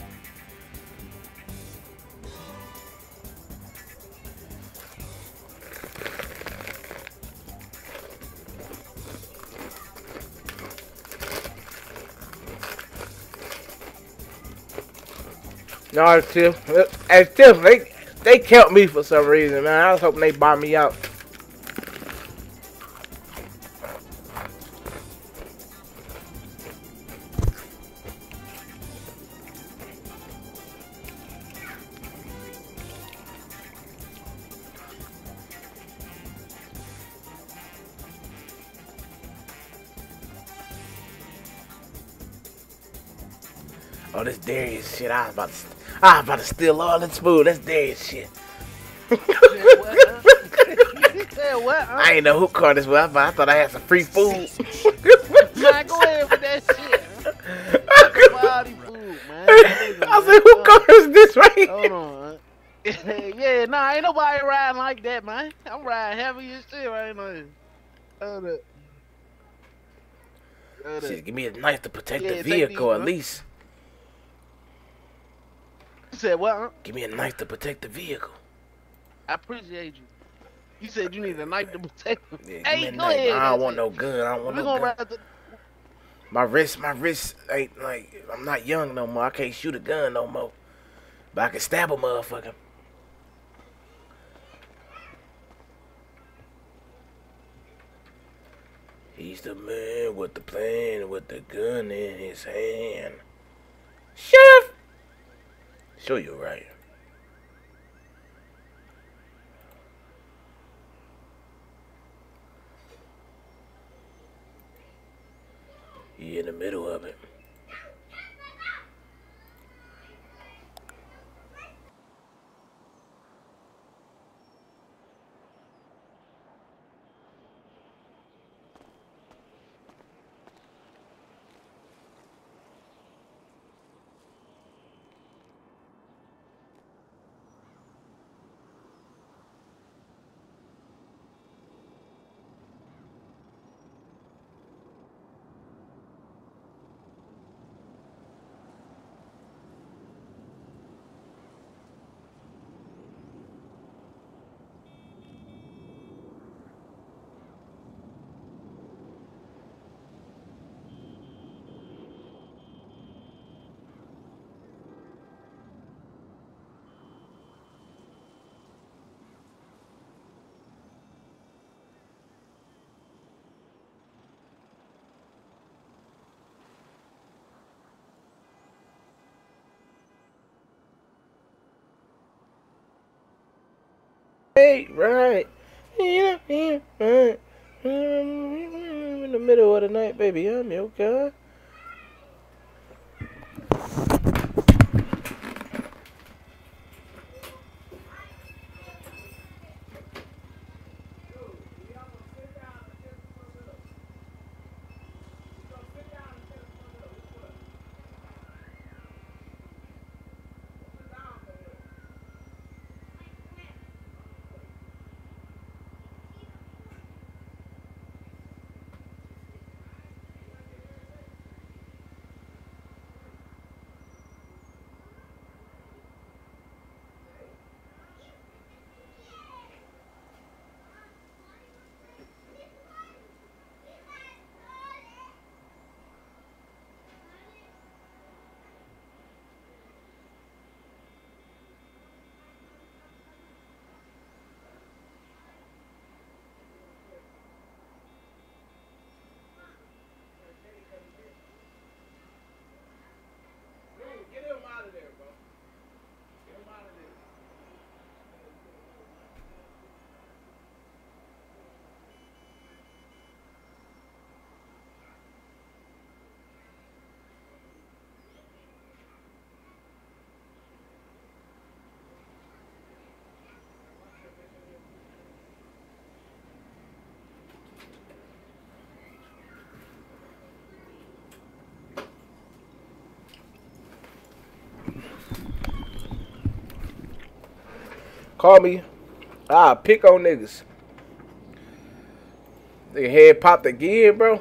No, it's still, it's still, they, they kept me for some reason, man. I was hoping they buy me out. Oh, this Darius shit. I was about to, I was about to steal all this food. That's Darius shit. You said what, huh? You said what, huh? I ain't know who called this one, but I thought I had some free food. Man, go ahead with that shit, huh? Quality food, man. I said, who called this right here? Hold on, huh? Yeah, nah, ain't nobody riding like that, man. I'm riding heavy as shit right now. Hold up. Hold up. Shit, give me a knife to protect Yeah, the take vehicle these, at huh? least. You said what? Huh? Give me a knife to protect the vehicle. I appreciate you. You said you need a knife to protect him. Yeah, give Hey, me a go knife. ahead. I don't want no gun. I don't want We no gonna gun. ride the. My wrist, my wrist ain't like, I'm not young no more. I can't shoot a gun no more. But I can stab a motherfucker. He's the man with the plan, with the gun in his hand. Chef! Sure you're right. He in the middle of it. Hey, right. In the middle of the night, baby, I'm your guy. Call me. Ah, pick on niggas. Nigga head popped again, bro.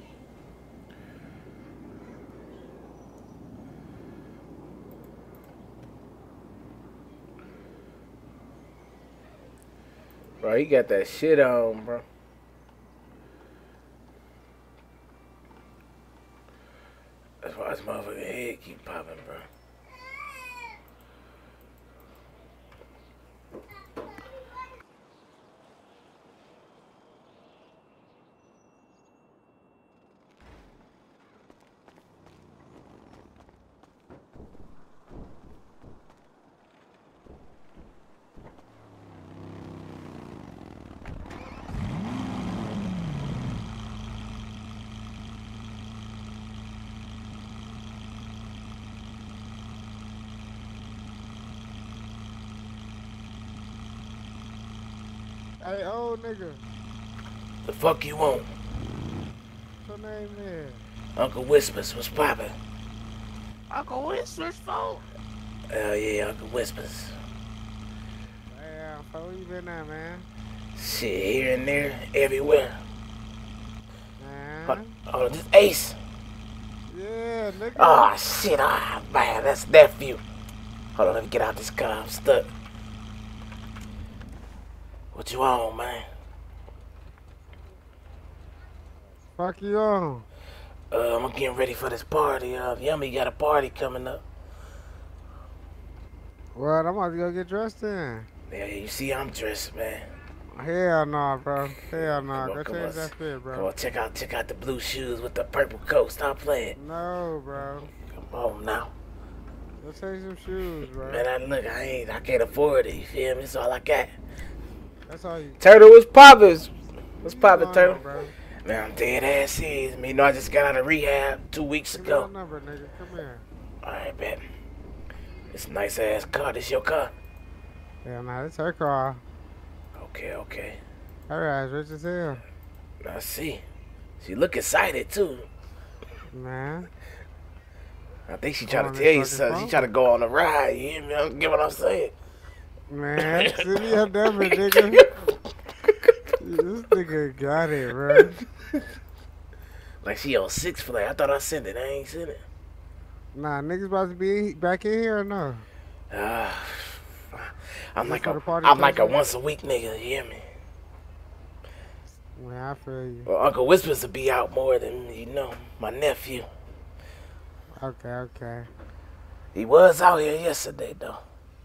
Bro, he got that shit on, bro. That's why his motherfucking head keep popping, bro. Hey, old nigga. The fuck you want? What's your name is? Uncle Whispers, what's poppin'? Uncle Whispers phone. Hell yeah, Uncle Whispers. Damn, so where you been at, man? Shit, here and there, everywhere. Man. Oh, oh this Ace. Yeah, nigga. Oh shit, ah man, that's nephew. Hold on, let me get out this car. I'm stuck. What you on, man? Fuck you on. Uh, I'm getting ready for this party. Uh, Yummy got a party coming up. What? I'm about to go get dressed in. Yeah, you see I'm dressed, man. Hell no, bro. Hell no. Come on, Go come change on. that fit, Come bro. on, check out, check out the blue shoes with the purple coat. Stop playing. No, bro. Come on now. Go change some shoes, bro. Man, I look, I ain't, I can't afford it. You feel me? That's all I got. That's all you. Turtle, what's poppin'? What's you poppin', on, Turtle? bro? Man, I'm dead ass serious. I mean, you know, I just got out of rehab two weeks Give me your ago. number, nigga. Come here. All right, bet. It's a nice ass car. This your car? Hell nah, it's her car. Okay, okay. Her ass rich as hell. I see. She look excited too. Man. I think she Go trying on to this tell you fucking something. She phone. trying to go on a ride. You hear me? I don't get what I'm saying. Man, send me your number, nigga. This nigga got it, bro. Like she on Six Flags. I thought I sent it. I ain't sent it. Nah, niggas about to be back in here or no? Ah, I'm This like for a, the party I'm like a person? once a week nigga. You hear me? Man, I feel you. Well, Uncle Whispers will be out more than you know. My nephew. Okay, okay. He was out here yesterday though.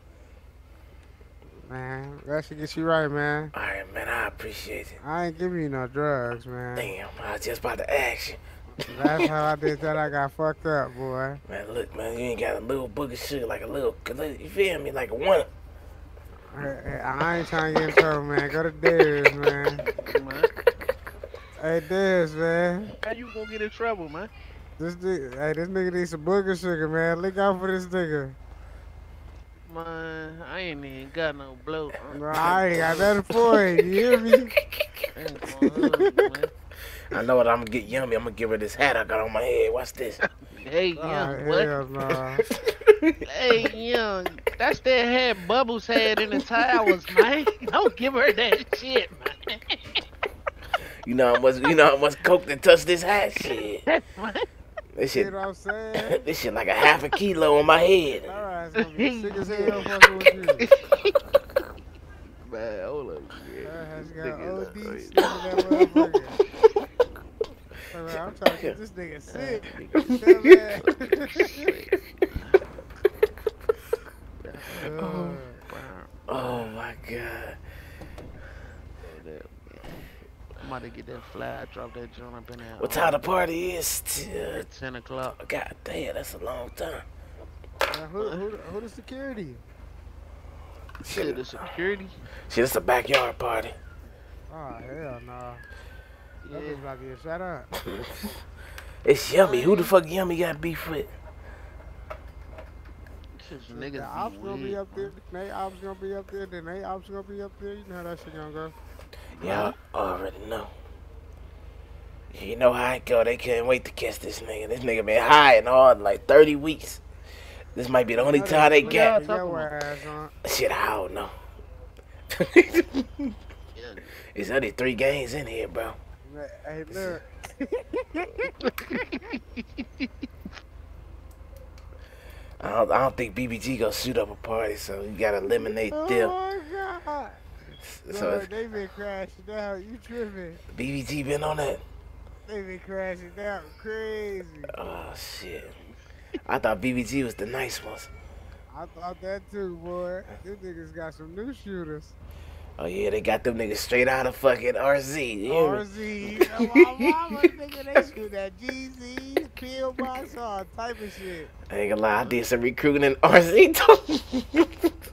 Man, that should get you right, man. All right, man. I appreciate it. I ain't giving you no drugs, man. Damn, I was just about to ask you. That's how I did that. I got fucked up, boy. Man, look, man, you ain't got a little book of sugar, like a little, you feel me, like a one. Hey, hey, I ain't trying to get in trouble, man. Go to Darius, man. Man, Hey, Darius, man. how you gonna get in trouble, man? This nigga, hey, this nigga needs some booger sugar, man. Look out for this nigga. Man, I ain't even got no bloat. No, I ain't got nothing for it. You hear me? I ain't gonna hug you, man. I know what I'm gonna get Yummy. I'm gonna give her this hat I got on my head. Watch this. Hey, Oh, young, what? hell no. Hey, young, that's that head Bubbles had in the towels, man. Don't give her that shit, man. You know how much, you know how much coke that touched this hat? Shit. Man. This You shit, know what I'm saying? this shit like a half a kilo on my head. All right, it's gonna be sick as hell fucking with you. Man, hold up. That has got Niggas O are D crazy. sniffing that motherfucker. Hey, man, I'm trying to get this nigga sick. Tell that. Uh, Oh my god. I'm about to get that fly. Drop that joint up in there. What time the party is? T- uh, At ten o'clock. God damn, that's a long time. now, who, who, who the security? Shit, the security. Shit, it's a backyard party. Oh, hell no. That Yeah. bitch about to get shut up. It's Yummy. Who the fuck Yummy got beef with? Shit, The niggas ops be gonna be weird. up there. They ops gonna be up there. Then they ops gonna be up there. You know how that shit gonna go. Y'all already know. You know how it go. They can't wait to catch this nigga. This nigga been high and hard in like thirty weeks. This might be the only Know time they look get. at your ass on. Shit, I don't know. Yeah. It's only three games in here, bro. Hey, look. I don't, I don't think B B G gonna shoot up a party, so you gotta eliminate Oh them. my god. So Look, they been crashing down. You tripping? B B G been on that. They been crashing down crazy. Oh shit. I thought B B G was the nice ones. I thought that too, boy. These niggas got some new shooters. Oh yeah, they got them niggas straight out of fucking R Z. You hear me? R Z. Oh, my mama, nigga, they shoot at G Z's, P O Box, all type of shit. I ain't gonna lie, I did some recruiting in R Z too.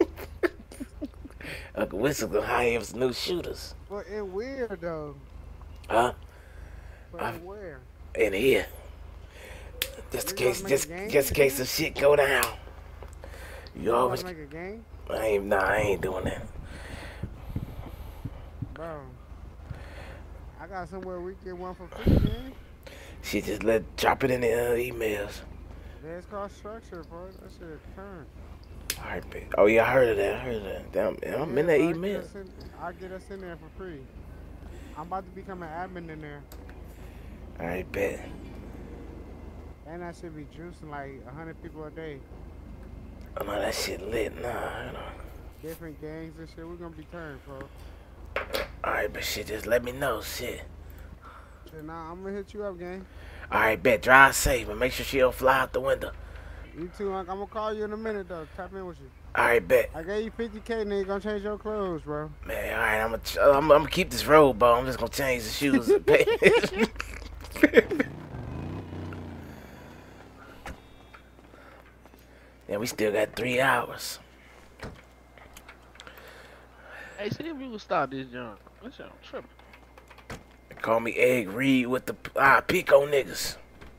Uncle Whistle gonna hire him some new shooters. But it weird though. Huh? But I've- it weird. In here. Just in You case gonna make just a game? just in case some shit go down. You You always wanna make a game? I ain't nah, I ain't doing that. Bro. I got somewhere we get one for free, man. She just let drop it in the uh, emails. Man, it's called structure, bro. That shit current. Alright, babe. Oh yeah, I heard of that. I heard of that. Damn, I'm in that bro, I email. Get us in, I'll get us in there for free. I'm about to become an admin in there. Alright, bet. And I should be juicing like one hundred people a day. I know that shit lit. Nah, you know. Different gangs and shit. We gonna be turned, bro. Alright, but shit, just let me know, shit. Shit, nah, I'm gonna hit you up, gang. Alright, bet. Drive safe, but make sure she don't fly out the window. You too, Unc. I'm gonna call you in a minute, though. Tap in with you. Alright, bet. I gave you fifty K, nigga. Gonna change your clothes, bro. Man, alright, I'm gonna I'm, I'm gonna keep this robe, bro. I'm just gonna change the shoes and pay. Yeah, we still got three hours. Hey, see if you can start this junk. That shit tripping. Call me Egg Reed with the ah Pico niggas.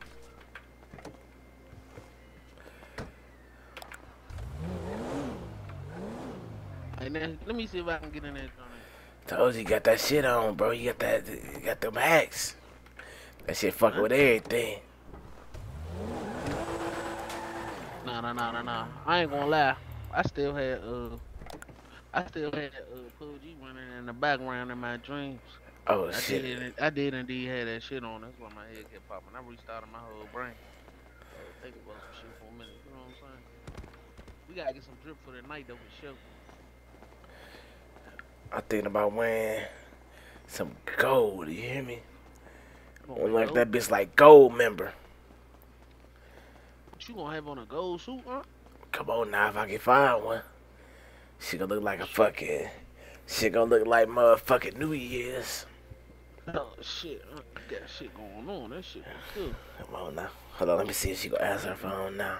Hey, now, let me see if I can get in that joint. Told you, you got that shit on, bro. You got that, you got them hacks. That shit fucking with everything. Nah, nah, nah, nah, nah. I ain't gonna lie. I still had uh, I still had uh, P U B G running in the background in my dreams. Oh I shit. did, I did indeed have that shit on. That's why my head kept popping. I restarted my whole brain. I had to think about some shit for a minute. You know what I'm saying? We gotta get some drip for the night though, for sure. I'm thinking about wearing some gold. You hear me? You gonna Like wear that bitch like gold member. What you gonna have on a gold suit, huh? Come on now, if I can find one. She gonna look like a fucking. She gonna look like motherfucking New Year's. Oh shit, uh, you got shit going on. That shit was cool. Come on now. Hold on, let me see if she gonna answer her phone now.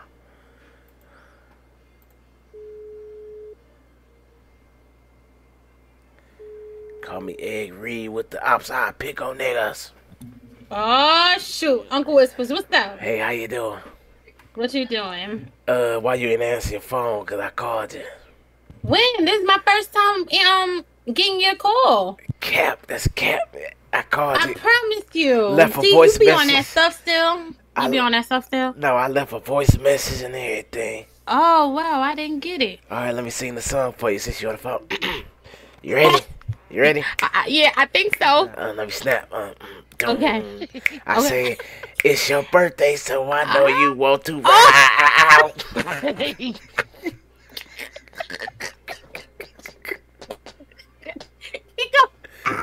Call me Egg Reed with the outside pick on niggas. Oh shoot, Uncle Whispers, what's up? Hey, how you doing? What you doing? Uh, why you ain't answer your phone? Cause I called you. When? This is my first time um getting your call. Cap, that's Cap. I called I you. promise you. Left a See, voice you be on that message. stuff still? You I be le- on that stuff still? No, I left a voice message and everything. Oh wow, I didn't get it. All right, let me sing the song for you since you're on the phone. You ready? You ready? I, I, yeah, I think so. Uh, let me snap. Uh, Okay. I Okay. say, it's your birthday, so I know you want to Oh. ride. He go-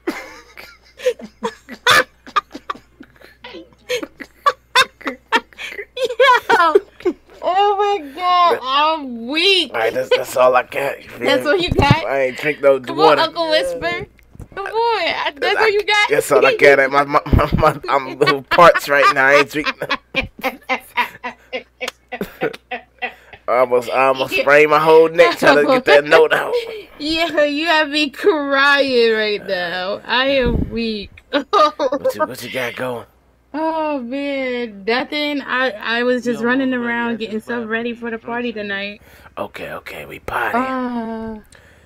Yo. Oh my god, I'm weak. All right, that's, that's all I got. You feel That's me? what you got? I ain't drink no Come on, water. Uncle Whisper. Come on. I- That's what you got? That's all I got. My, my, my, my, I'm little parts right now. I ain't drinking. I almost, I almost sprained my whole neck trying to get that note out. Yeah, you have me crying right now. I am weak. What you, what you got going? Oh man, nothing. I I was just Yo, running baby, I around getting just stuff bought ready these for the drinks party and- tonight. Okay, okay, we party. Uh, I'm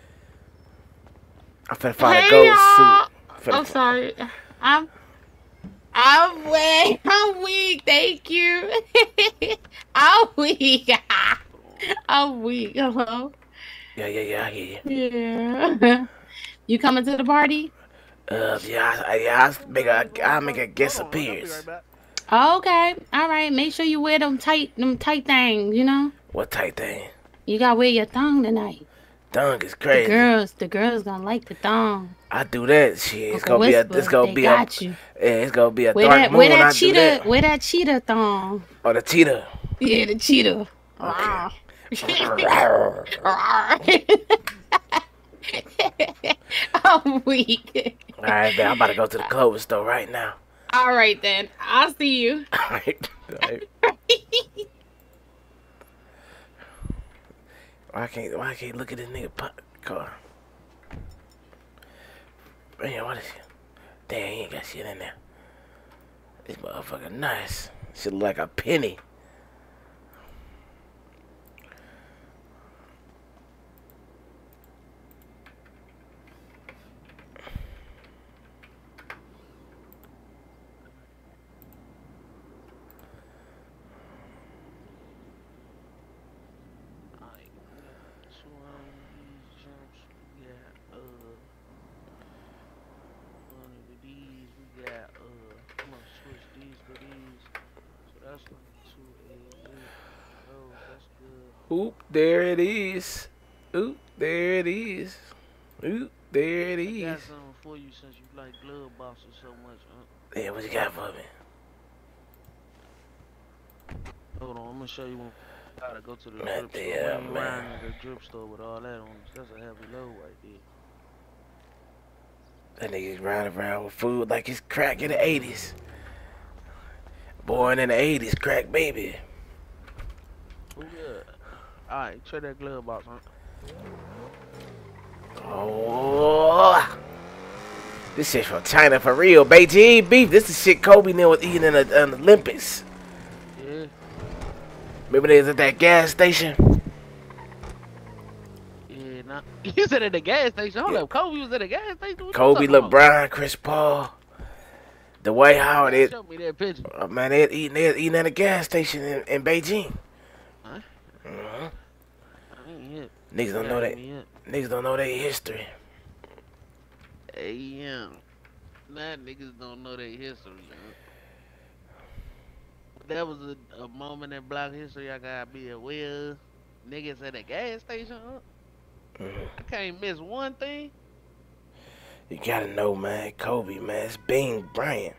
finna find hey a gold y'all. suit. Finna I'm fi- sorry. I'm I'm weak. I'm weak. Thank you. I'm weak. I'm weak. Hello. Yeah, yeah, yeah, I hear you. Yeah. You coming to the party? Uh, yeah, I, yeah, I'll make a, I'll make a guest Hold on, I'll be appearance. right back. Okay. All right. Make sure you wear them tight, them tight things. You know. What type thing? You gotta wear your thong tonight. Dunk is The crazy. girls, the girls gonna like the thong. I do that shit. It's Uncle gonna be a, Whisper, it's gonna they be got a, you. yeah, it's gonna be a Wear dark that, moon wear when I that do cheetah, that. wear that cheetah thong. Or the cheetah. Yeah, the cheetah. I'm weak. All right, man, I'm about to go to the clothing store right now. All right then, I'll see you. All right. All right. Why I can't, why I can't look at this nigga pot car? Man, what is it? Damn, he ain't got shit in there. This motherfucker nice. Shit look like a penny. Alright, so um, these jumps, we got uh, one of these, we got uh, I'm gonna switch these to these. So that's like two Oop, there it is. Oop, there it is. Oop, there it I is. got something for you since you like glove boxes so much, huh? Yeah, what you got for me? Hold on, I'm gonna show you one. Gotta go to the Man, drip store. damn, We ain't man. riding to the drip store with all that on us. That's a heavy load right there. That nigga's riding around with food like it's crack in the eighties. Born in the eighties, crack baby. Oh yeah. Alright, check that glove box, huh? Oh, this shit from China for real. Beijing beef. This is shit Kobe then was eating in the, in the Olympics. Yeah. Remember they was at that gas station? Yeah, nah. You said at the gas station. Hold Yeah. up, Kobe was at the gas station. What you Kobe, talking about? LeBron, Chris Paul, Dwight Howard. They, Show me that picture. uh, man, they was eating, they was eating at a gas station in, in Beijing. Huh? Mhm. I ain't hit. Niggas don't know that. Me up. Niggas don't know their history. Hey, yeah. Nah, niggas don't know their history, huh? That was a, a moment in black history I gotta be aware of. Niggas at a gas station, huh? Mhm. I can't miss one thing. You gotta know, man. Kobe, man. It's Bean Bryant.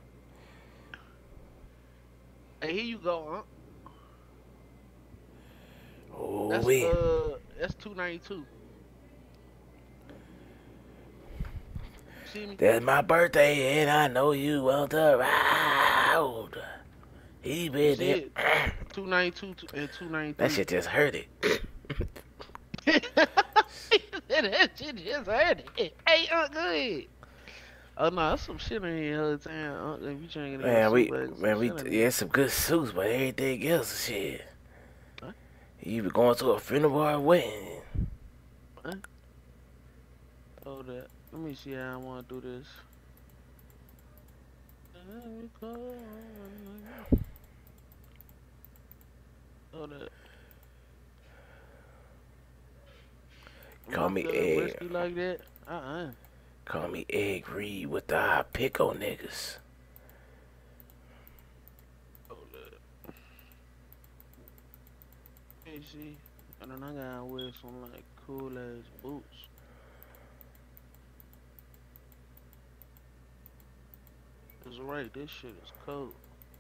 Hey, here you go, huh? Oh, That's we. uh, that's two ninety-two. See me? That's my birthday, and I know you want to ride. He been See there. it? two ninety-two and two ninety-three. That shit just hurt it. That shit just hurt it. Hey, uh, go ahead. Oh no, that's some shit in here all the time. Uh, if you drinking Man, we, soup, man, we, some shit in yeah, some good suits, but everything else, shit. Huh? You be going to a funeral or a wedding. there. Hold that. Let me see how I want to do this. Hold that. Call me Good Egg. whiskey like that? Uh-uh. Call me Egg Reed with the high pick on niggas. Hold that. Let me see. And then I gotta wear some like cool ass boots. That's right, this shit is cold.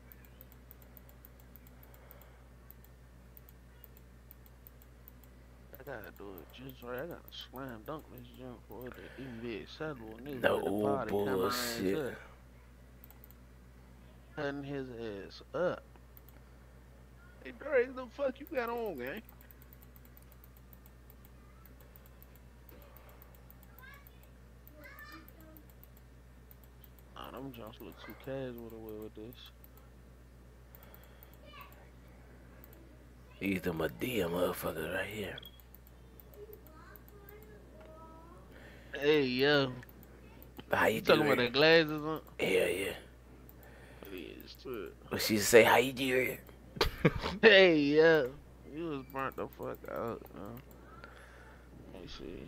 I gotta do it just right. I gotta slam dunk this jump for it to even be acceptable. Nigga No at the party come around bullshit. and cutting his ass up. Hey, Dre, the fuck you got on, gang? Nah, them jumps look too casual to wear with this. These the Medea motherfuckers right here. Hey, yo. How you, You talking about doing? the glasses on? Yeah, yeah. Yes, too. But she say, how you doing? Hey, yo. You was burnt the fuck out, man. Let me see.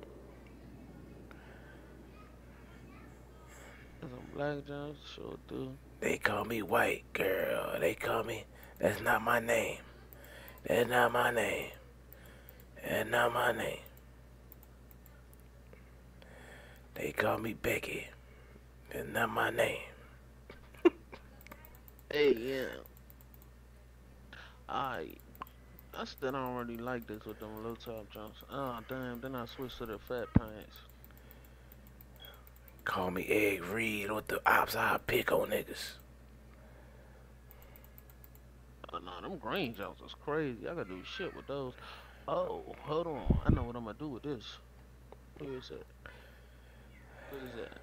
Some black jumps, sure do. They call me white girl. They call me. That's not my name. That's not my name. That's not my name. They call me Becky. That's not my name. Hey, yeah. I, I still don't really like this with them low top jumps. Oh, damn. Then I switched to the fat pants. Call me Egg Reed with the ops I pick on niggas. Oh, no, them green jumps is crazy. I gotta do shit with those. Oh, hold on. I know what I'm gonna do with this. Where is that? What is that?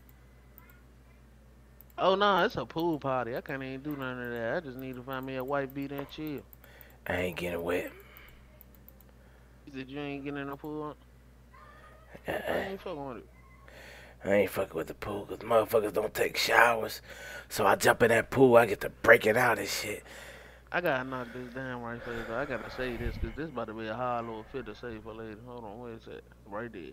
Oh, no, it's a pool party. I can't even do none of that. I just need to find me a white beat and chill. I ain't getting wet. You said you ain't getting in the pool? I Uh-uh. ain't fucking with it. I ain't fucking with the pool because motherfuckers don't take showers. So I jump in that pool, I get to breaking out and shit. I gotta knock this down right there. So I gotta say this because this about to be a hard little fit to say for later. Hold on, where is that? Right there.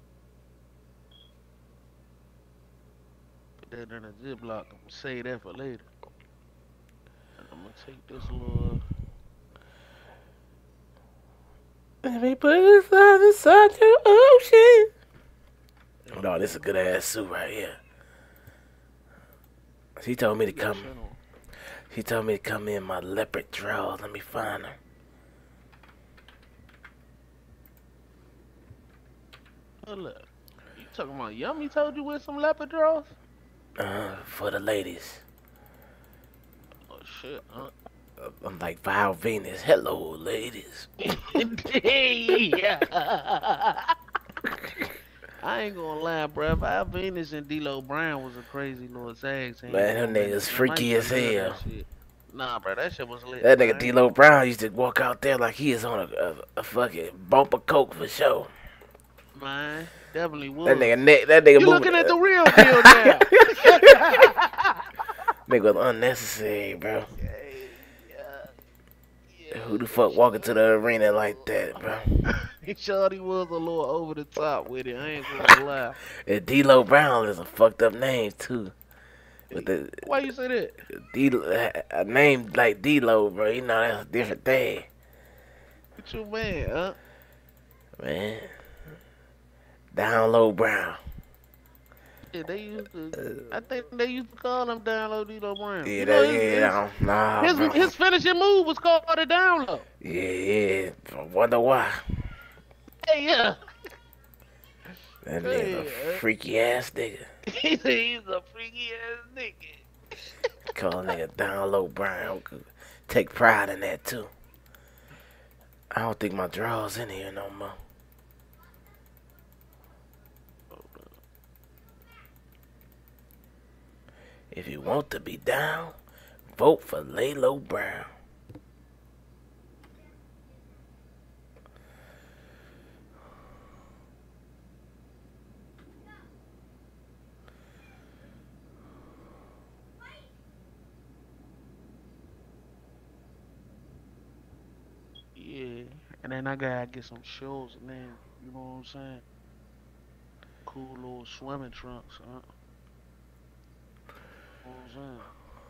Put that in a ziplock. I'm gonna say that for later. And I'm gonna take this little. Let me put us on the side of the ocean. Oh, no, this is a good ass suit right here. She told me to come. She told me to come in my leopard drawers. Let me find them. Hold up. You talking about Yummy told you with some leopard drawers? Uh, for the ladies. Oh shit, huh? I'm like Val Venus. Hello, ladies. Yeah. I ain't gonna lie, bro. Val Venus and D'Lo Brown was a crazy little tag team. Man, them niggas freaky as hell. Nah, bro, that shit was lit. That nigga D'Lo Brown used to walk out there like he is on a, a, a fucking bumper coke for sure. Man, definitely was. That nigga, neck, that nigga. You moving, looking at the real deal now? Nigga was unnecessary, bro. Yeah, yeah. Who the fuck walking to the arena like that, bro? He shorty was a little over the top with it. I ain't gonna lie. And D'Lo Brown is a fucked up name too. With the Why you say that? D, a name like D'Lo, bro. You know that's a different thing. What you man, huh? Man, Down Low Brown. Yeah, they used to. I think they used to call him Down Low D'Lo Brown. Yeah, You that, know, his, yeah, his, nah, his, bro. his finishing move was called the Down Low. Yeah, yeah. I wonder why. Hey, yeah. That Hey, nigga uh, a freaky ass nigga. He's a freaky ass nigga. Call a nigga Down Low Brown. Take pride in that too. I don't think my drawers in here no more. If you want to be down, vote for Laylo Brown. Yeah, and then I gotta get some shoes, and then, you know what I'm saying? Cool little swimming trunks, huh? You know what I'm saying?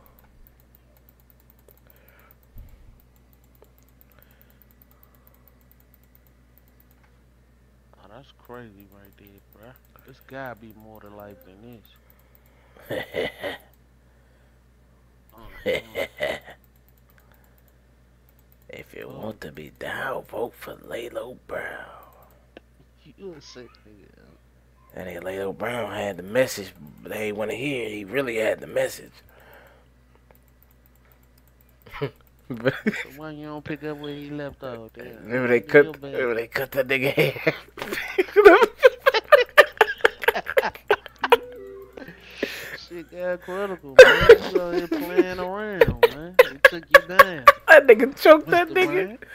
Oh, that's crazy right there, bruh. This gotta be more to life than this. Uh-uh. If you want to be down, vote for Laylo Brown. You a sick nigga. And then Laylo Brown had the message they ain't want to hear. He really had the message. So why you don't pick up where he left off? Damn. Remember they It's your cut. bad. Remember they cut that nigga hair. Shit got critical, man. You out here playing around, man. They took you down. That nigga choked that Mister nigga. Man.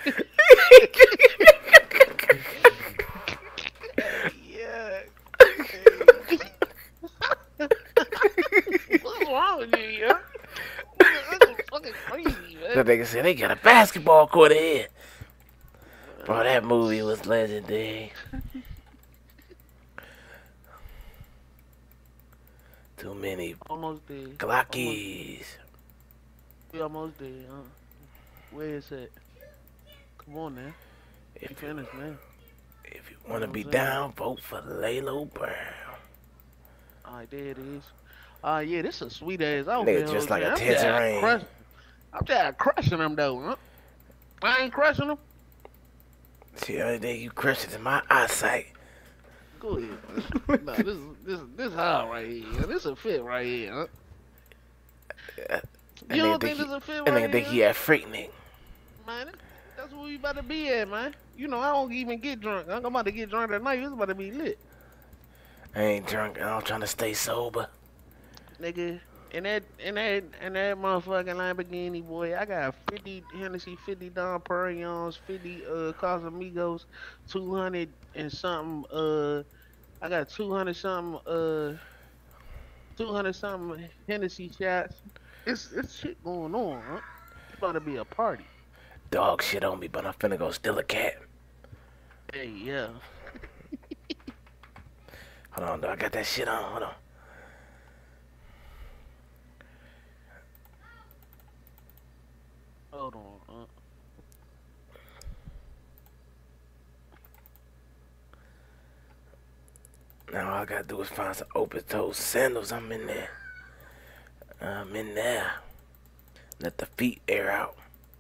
Yeah. What's wrong with you, yo? That's fucking crazy, man. That nigga said they got a basketball court here. Bro, that movie was legendary. Too many Almost there. Glockies. We almost there, huh? Where is it? Come on, man. You If you, finished, man. if you want to be I'm saying. down, vote for Laylo Brown. Alright, there it is. Uh, yeah, this is a sweet ass Nigga outfit. just huh, like a man? I'm Tangerine. just crush- I'm just crushing them, though, huh? I ain't crushing them. See, the only thing you crushing is my eyesight. Go ahead, man. Nah, this is this this hard right here. This a fit right here, huh? That You don't nigga think he- this a fit That right nigga think here? he had Freaknik. Man, that's where we about to be at, man. You know, I don't even get drunk. I'm about to get drunk tonight. It's about to be lit. I ain't drunk. I'm trying to stay sober. Nigga, in that, in that, in that motherfucking Lamborghini, boy, I got fifty Hennessy, fifty Dom Perignons, fifty uh Casamigos, two hundred and something. Uh, I got two hundred something. Uh, two hundred something Hennessy shots. It's it's shit going on, huh? It's about to be a party. Dog shit on me, but I'm finna go steal a cat. Hey, yeah. Hold on, dog. I got that shit on. Hold on. Hold on. Uh. Now all I gotta do is find some open-toe sandals. I'm in there. I'm in there. Let the feet air out.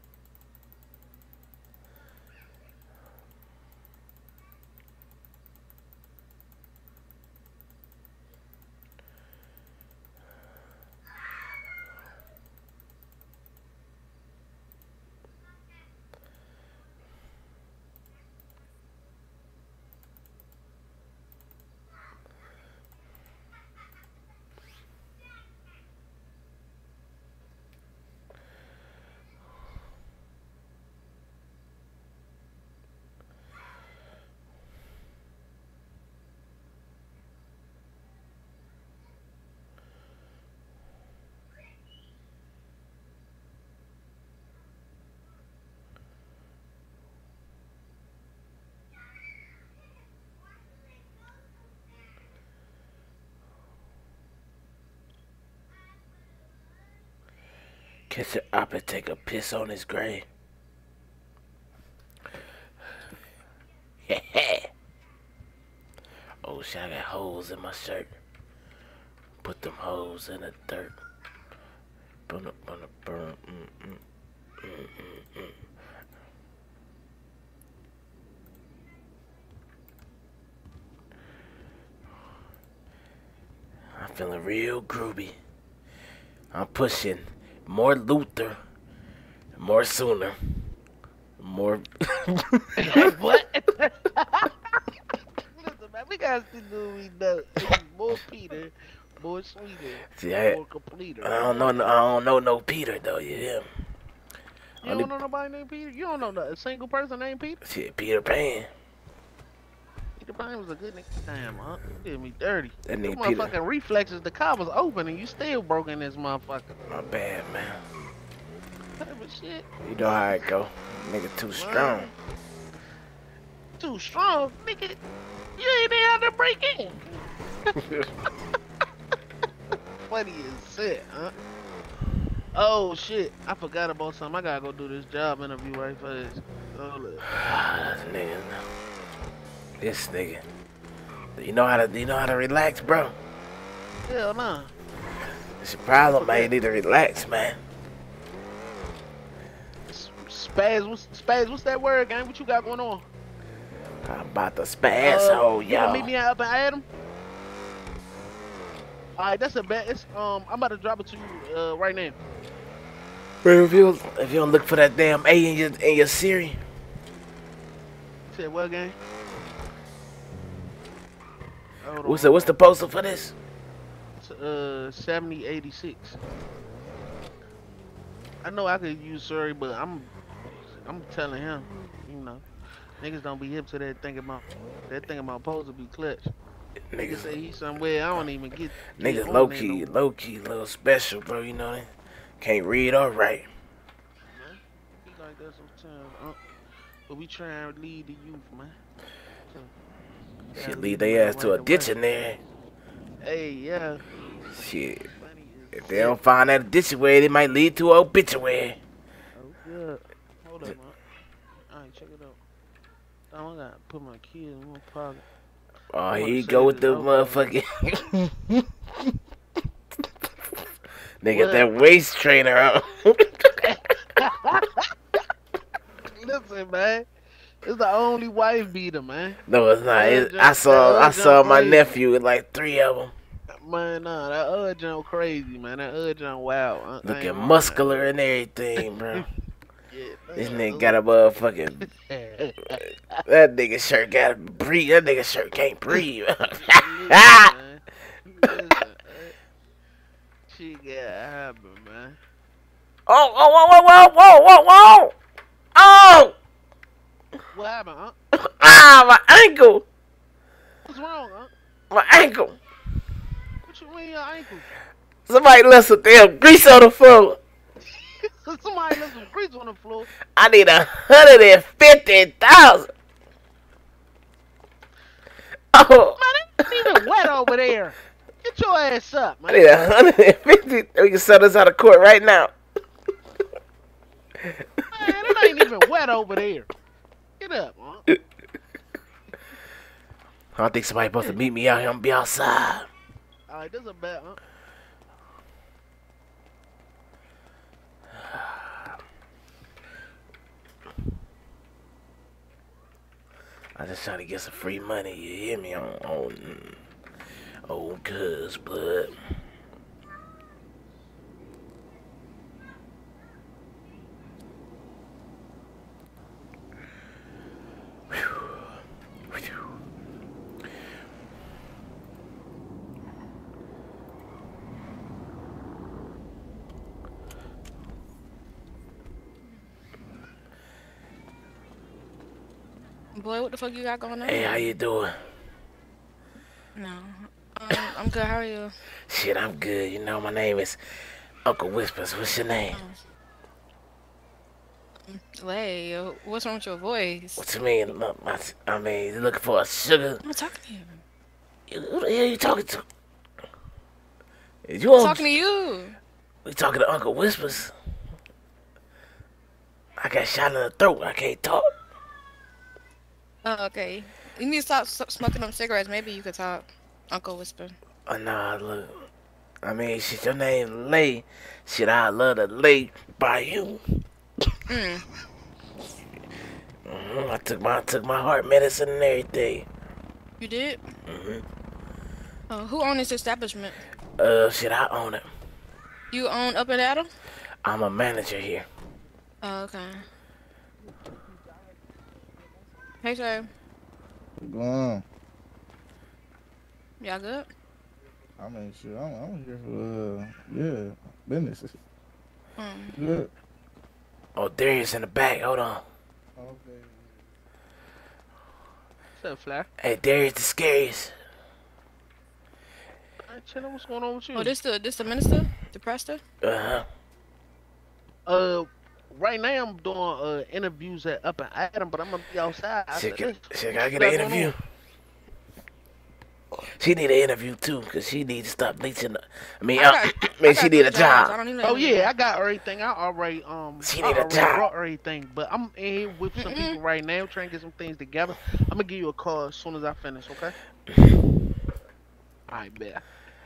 Catch it up and take a piss on his grave. Oh shit, I got holes in my shirt. Put them holes in the dirt. Burn up, burn up, burn. Mm, mm, mm, mm, mm. I'm feeling real groovy. I'm pushing more Luther, more sooner, more. What? Listen, man, we got to do what we know. More Peter, more sweeter, See, I, more completer. I don't know. no- I don't know no Peter though. You hear me? You Only- don't know nobody named Peter? You don't know no- a single person named Peter? Shit, Peter Pan. Peter Pan was a good nigga. Damn, huh? You did me dirty. That Them nigga Peter. motherfucking reflexes, the car was open and you still broke in this motherfucker. My bad, man. What type of shit? You know how it go. Nigga too strong. Too strong, nigga. You ain't even have to break in. Funny as shit, huh? Oh shit, I forgot about something. I gotta go do this job interview right fast. Hold up. Ah, this nigga. This nigga. You know how to. You know how to relax, bro. Hell nah. It's your problem, man. You need to relax, man. S- Spaz, what's, Spaz, what's that word, gang? What you got going on? I'm about to spaz, Uh, oh you gonna meet yo. me out up in Adam? Alright, that's a bet. It's, um, I'm about to drop it to you uh, right now. Bro, if you if you don't look for that damn A in your in your Siri, Said what, gang? Hold what's on. the what's the poster for this? It's, uh, seventy eighty-six. I know I could use Surrey, but I'm I'm telling him, you know, niggas don't be hip to that thing about that thing about supposed to be clutch. Niggas say Niggas, he somewhere I don't even get. get niggas on low there key, no- low key, little special, bro. You know they can't read or write. He like that sometimes, uh, but we try and lead the youth, man. So, gotta Shit, lead lead them their in ass the to a right ditch way. in there. Hey, yeah. Shit, Funny as if they don't find that obituary, it might lead to an obituary. Oh, good. Hold up, man. Alright, check it out. Damn, I gotta put my kid in my pocket. Oh, I here wanna you say go with this the over. motherfucking. They What? got that waist trainer on. Listen, man. It's the only wife beater, man. No, it's not. That It, jump- I saw. that I jump saw my crazy. nephew with like three of them. Man, nah, that other jump crazy, man. That other jump wild. I- I ain't Looking gonna lie. muscular and everything, bro. Yeah, This nah, nigga got a motherfucking. That nigga shirt got to breathe. That nigga shirt can't breathe. Listen, man. Listen, uh, She got happen, man. Oh, oh, whoa, whoa, whoa, whoa, whoa, whoa! Oh! What happened, huh? Ah, my ankle! What's wrong, huh? My ankle! What you mean your ankle? Somebody left some damn grease on the floor. Somebody left some grease on the floor. I need a hundred and fifty thousand. Oh, Man, it ain't even wet over there. Get your ass up, I man. need a hundred and fifty. We can sell this out of court right now. Man, it ain't even wet over there. Get up, man. I don't think somebody supposed to meet me out here. I'm gonna be outside. Alright, this a bet, huh? I just trying to get some free money. You hear me on on old cuz blood. Boy, what the fuck you got going on? Hey, how you doing? No. Um, I'm good. How are you? Shit, I'm good. You know, my name is Uncle Whispers. What's your name? Lay, what's wrong with your voice? What you mean? Look, my, I mean, you looking for a sugar? I'm talking to you. You- Who the hell you talking to? Is you I'm on? talking to you. We talking to Uncle Whispers? I got shot in the throat. I can't talk. Oh, okay. You need to stop s- smoking them cigarettes. Maybe you could talk. Uncle Whisper. Oh, nah, look. I mean, shit, your name Lay. Shit, I love to lay by you. Mm. hmm I took my I took my heart medicine and everything. You did? hmm Oh, who owns this establishment? Uh, shit, I own it. You own Up and Adam? I'm a manager here. Oh, okay. Hey, sir. What's going on? Y'all good? I mean, shit, I'm, I'm here for, uh, yeah, business. Mm. Good. Oh, Darius in the back. Hold on. Okay. What's up, Fly? Hey, Darius the scariest. Hey, chillin', what's going on with you? Oh, this the this the minister? The pastor? Uh-huh. Uh, right now I'm doing uh interviews at Up and Adam, but I'm gonna be outside after Shit, can, this. shit, can I get What's an going interview? on? She need an interview, too, because she need to stop bleaching. The, I mean, I uh, got- I mean I she got need a three jobs. I job. don't need no Oh interview. yeah, I got everything. I already um, She I need a already job. brought everything, but I'm in here with some Mm-mm. people right now, trying to get some things together. I'm gonna give you a call as soon as I finish, okay? Alright, bet.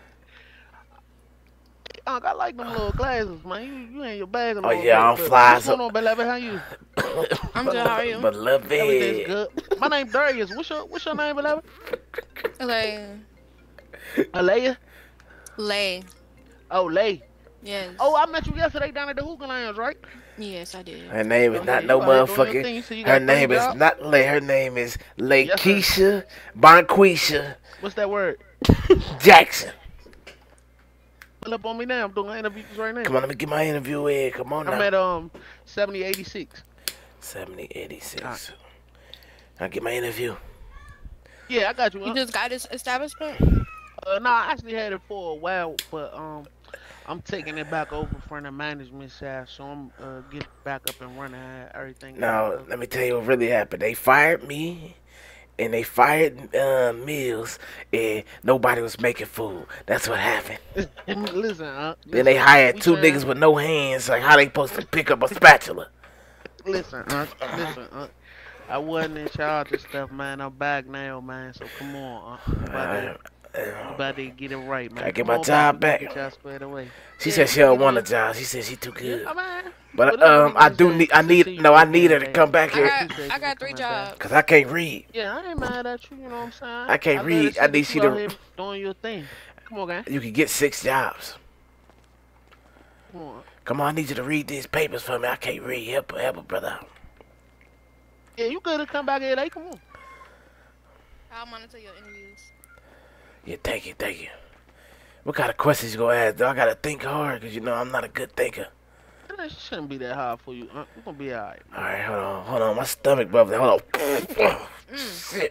Unc, I like them little glasses, man. You, you ain't your bag. Oh, yeah, I'm fly, What's so- going on, beloved? How you? I'm good. How are you? But love Everything's it. good. My name Darius. What's your What's your name, beloved? Lay. Alea. Lay. Oh, Lay. Yes. Oh, I met you yesterday down at the hookah lounge, right? Yes, I did. Her name is Oh, not yeah, no you out here doing your motherfucking. thing. You say you Her got name three is jobs? not Lay. Her name is Lakeisha Yes, sir. Bonquisha What's that word? Jackson. Pull up on me now. I'm doing interviews right now. Come on, let me get my interview in. Come on I'm now. at um seventy eighty-six. seventy eighty-six. Alright. I'll get my interview. Yeah, I got you. You Huh? just got this establishment? Uh, no, I actually had it for a while, but um, I'm taking it back over from the management side, so I'm uh getting back up and running uh, everything. Now, back up. let me tell you what really happened. They fired me, and they fired uh, Mills, and nobody was making food. That's what happened. Listen, uh, Then they hired we two trying- niggas with no hands. Like, how they supposed to pick up a spatula? Listen, uh, listen, uh, I wasn't in charge of stuff, man. I'm back now, man. So come on, uh, you about to, Uh, you about to get it right, man. I get Come my on job back. back. Get y'all squared away. She Yeah, said she you don't get want a your- job. She said she too good. Yeah, man. But Whatever um, you I say, do need. I since need. you No, I do need her that, to come back I here got appreciate I you got three coming back. jobs. because I can't read. Yeah, I ain't mad at you. You know what I'm saying? I can't love read. to I see need that you you to- out here doing your thing. Come on, guy. You can get six jobs. Come on. Come on, I need you to read these papers for me. I can't read. Help, help a brother out. Yeah, you could have come back here. Like, come on. I'll monitor your interviews. Yeah, thank you, thank you. What kind of questions you gonna ask? Though I gotta think hard because you know I'm not a good thinker. It shouldn't be that hard for you. Uh, You're gonna be alright. All right, hold on, hold on. My stomach bubbling. Hold on. Shit.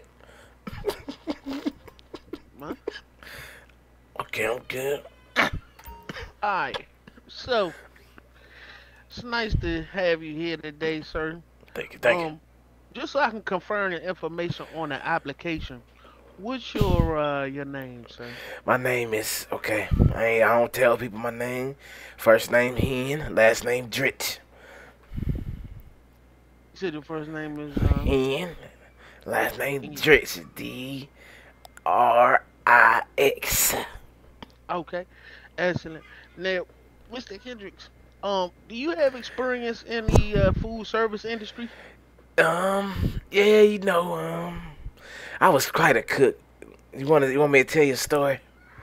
Man. Okay, I'm good. Alright. So, it's nice to have you here today, sir. Thank you, thank you. um, Just so I can confirm the information on the application, what's your uh your name, sir? My name is okay. I ain't, I don't tell people my name. First name Hen, last name Dritch. You said your first name is uh, Hen, last name Hen. Dritch. D R I X. Okay, excellent. Now, Mister Hendricks, um, do you have experience in the uh, food service industry? Um, yeah, you know, um, I was quite a cook. You want to? You want me to tell you a story?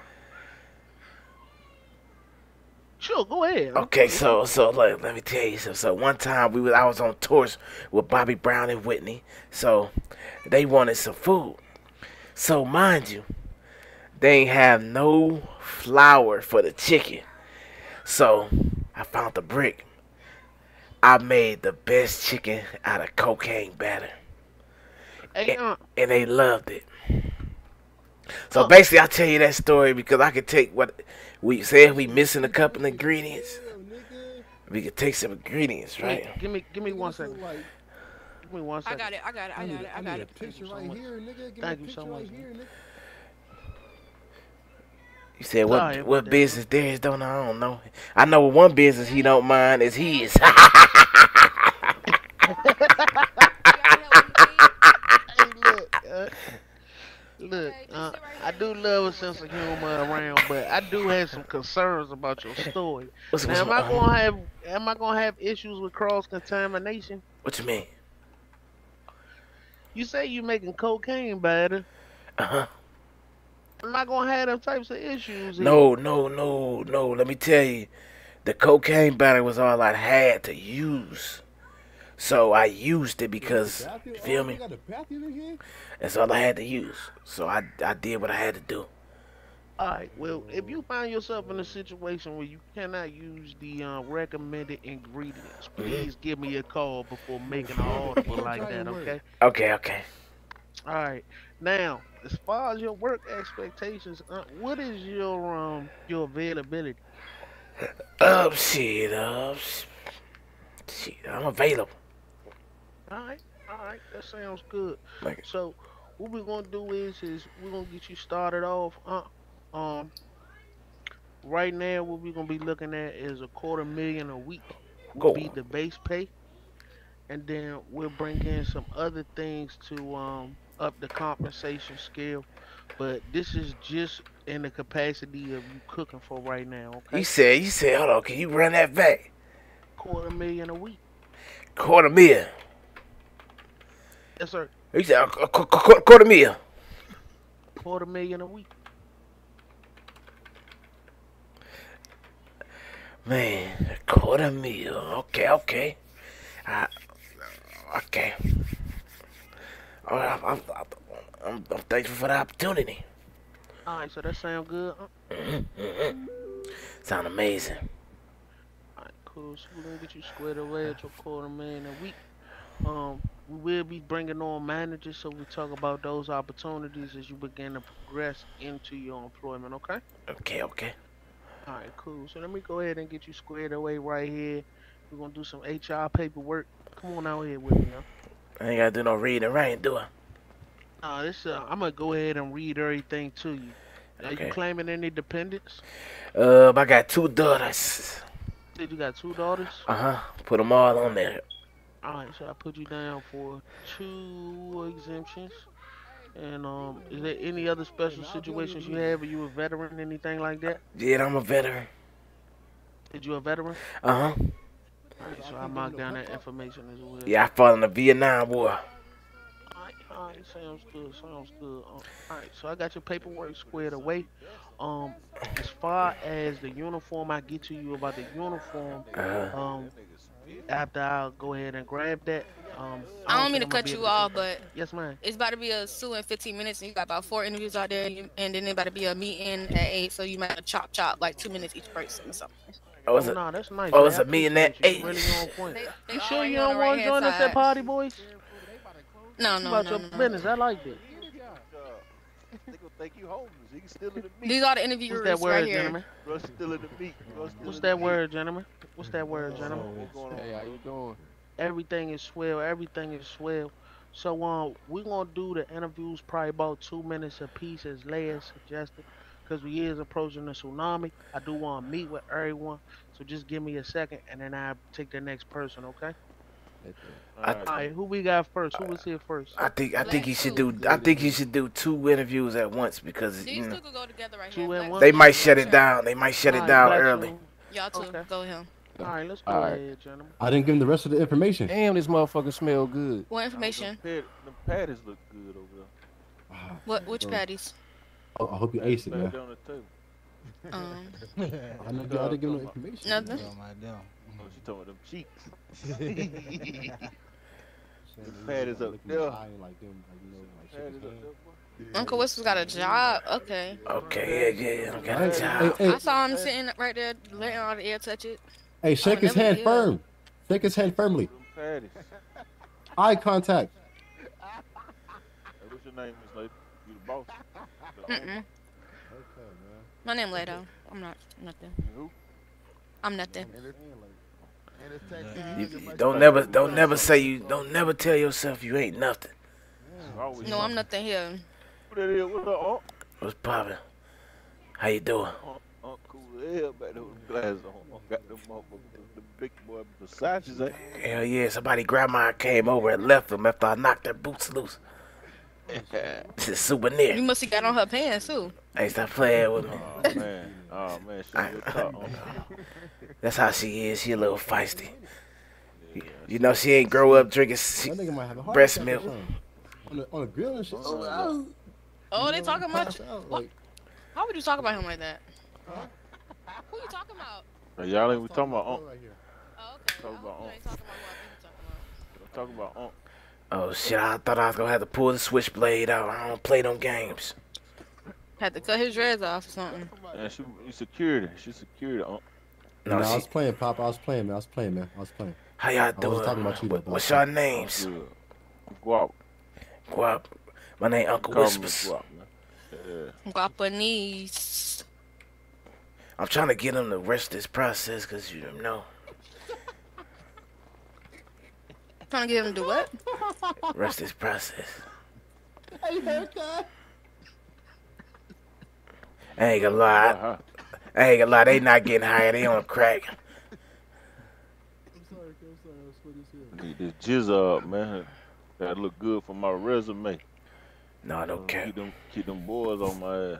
Sure, go ahead. Okay, so so look, let me tell you something. So one time we was I was on tours with Bobby Brown and Whitney. So they wanted some food. So mind you, they ain't have no flour for the chicken. So I found the brick. I made the best chicken out of cocaine batter, Hey, uh, and they loved it. So uh, basically, I tell you that story because I could take what we said we missing a couple ingredients. We could take some ingredients, right? wait, give me, give me one second. Give me one I second. got it. I got it. I got it. I got it. Thank you so much. Thank you so much. man. You said Sorry what? about What that. business theirs don't I don't know. I know one business he don't mind is his. Hey, look, uh, look, uh, I do love a sense of humor around, but I do have some concerns about your story. What's, Now, what's, am I uh, gonna have, am I gonna have issues with cross contamination? what you mean? You say you making cocaine batter. Uh huh. Am I gonna have them types of issues? here? No, no, no, no. Let me tell you, the cocaine batter was all I had to use. So I used it because, you feel me? That's all I had to use. So I, I did what I had to do. Alright, well, if you find yourself in a situation where you cannot use the uh, recommended ingredients, please give me a call before making an audible like that, okay? Okay, okay. Alright, now, as far as your work expectations, uh, what is your um your availability? Um, shit, um, sh- shit, I'm available. Alright, alright, that sounds good. Like, So, what we're gonna do is, is we're gonna get you started off, uh, um, right now, what we're gonna be looking at is a quarter million a week will go. be the base pay, and then we'll bring in some other things to um up the compensation scale. But this is just in the capacity of you cooking for right now, You okay? said, you said, hold on, can you run that back? Quarter million a week. Quarter mil. Yes, sir. You said, a, a, qu- qu- quarter mil. Quarter million a week. Man, a quarter mil. Okay, okay. I, okay. All right, I'm, I'm, I'm, I'm thankful for the opportunity. All right, so that sound good. Uh, Mm-hmm, mm-hmm. Sound amazing. all right, cool. So we're gonna get you squared away at your quarter million a week. Um, we will be bringing on managers, so we talk about those opportunities as you begin to progress into your employment. Okay. Okay, okay. All right, cool. So let me go ahead and get you squared away right here. We're gonna do some H R paperwork. Come on out here with me, now. I ain't gotta do no reading and writing, do I? Uh, this uh, I'm gonna go ahead and read everything to you. Are Okay. you claiming any dependents? Uh, I got two daughters. Said you got two daughters. Uh huh. Put them all on there. All right, so I put you down for two exemptions. And um, is there any other special situations you have? Are you a veteran, anything like that? Yeah, I'm a veteran. Did you a veteran? Uh huh. All right, so I mark down that information as well. Yeah, I fought in the Vietnam War. Alright, alright, sounds good, sounds good. Um, alright, so I got your paperwork squared away. Um, as far as the uniform, I get to you about the uniform. Uh-huh. Um, after I'll go ahead and grab that. Um, I don't mean think to I'm gonna cut be you able to- off, but Yes, ma'am. it's about to be a Sue in fifteen minutes, and you got about four interviews out there, and, you, and then it's about to be a meeting at eight, so you might have to chop chop like two minutes each person or something. Oh, it's Oh, a, no, that's nice. oh, man. it's I a meeting at appreciate you. eight. Really on point. They, they You all sure right you on don't the want to right-hand join us at side. Party Boys? No, You no, about no, your no, no. business. I like it. They gonna think you homeless. You can still in the meat. These are the interviewers What's that word, right here. gentlemen? Bro, still in the meat. Bro, still What's in the that meat. word, gentlemen? What's that word, gentlemen? What's going on? Hey, how you doing? Everything is swell. Everything is swell. So um, we're gonna do the interviews probably about two minutes a piece, as Leia suggested, because we is approaching the tsunami. I do want to meet with everyone, so just give me a second, and then I'll take the next person. Okay? I, All right. All right, who we got first? Who was here first? I think I think you should do I think you should do two interviews at once because These you two know could go together right Two here. and Black one? they two, might Black shut it two. down. They might shut All it right, down Black early. Two. Y'all two, Okay. go with him. All right, let's go All right. ahead, gentlemen. I didn't give him the rest of the information. Damn, this motherfucker smell good. What information? Them, pad, them patties look good over there. Ah, What? Which so- patties? Oh, I hope you ace it, Back man. there on the table. Um, I didn't give I didn't give him the information. nothing. Oh, she talking about them cheeks. Patties up there. Like them, like, you know, like shake Patties his up hand. there, boy. Uncle Whistle's got a job. Okay. Okay, yeah, yeah, I got a Hey, job. hey, I saw him sitting right there, letting all the air touch it. hey, shake his never hand did. firm. Shake his hand firmly. Them patties. Eye contact. Hey, what's your name, Miss Lady? You the boss? The owner? Mm-mm. My name Lado. I'm not nothing. Who? I'm nothing. You, you don't never don't never say you don't never tell yourself you ain't nothing. Always No, I'm nothing here. Who that is? What up, Unc? What's poppin'? How you doing? Unc, Unc cool as hell back there with them glasses on. Unc got them motherfuckers, the big boy Versace's, eh? Hell yeah, somebody grandma came over and left them after I knocked their boots loose. It's a You souvenir. must have got on her pants too. Hey, stop playing with me. Oh, man. Oh, man. She I- real talk, Unc. That's how she is. She a little feisty. You know she ain't grow up drinking she, That nigga might have a heart breast attack or milk. something. On the, on the grill and shit. Oh, they talking about Pass you. out, What? like- How would you talk about him like that? Who you talking about? Hey, y'all ain't we talking about Unc. Right here. Oh, okay. Talk I about hope you Unc. ain't talking about who I think you talking about. Talk about Unc. Oh shit, I thought I was gonna have to pull the switchblade out. I don't play them games. Had to cut his dreads off or something. And she, you security. She security, Unc. No, No, I she, was playing, Pop. I was playing, man. I was playing, man. I was playing. how y'all wasn't doing? talking about you, though, What- but- What's your names? Good. Guap. Guap. My name Uncle Call me Whispers. Guap, man. Yeah. Guapanese. I'm trying to get him to rush this process because you know, Trying to get him to do what? rush this process. Hey, haircut. I ain't gonna lie. Uh-huh. I ain't gonna lie. They not getting hired. They on crack. I'm sorry, I'm sorry. I was funny as hell. Need this jizz up, man. That look good for my resume. No, I don't care. Keep them, keep them boys on my ass.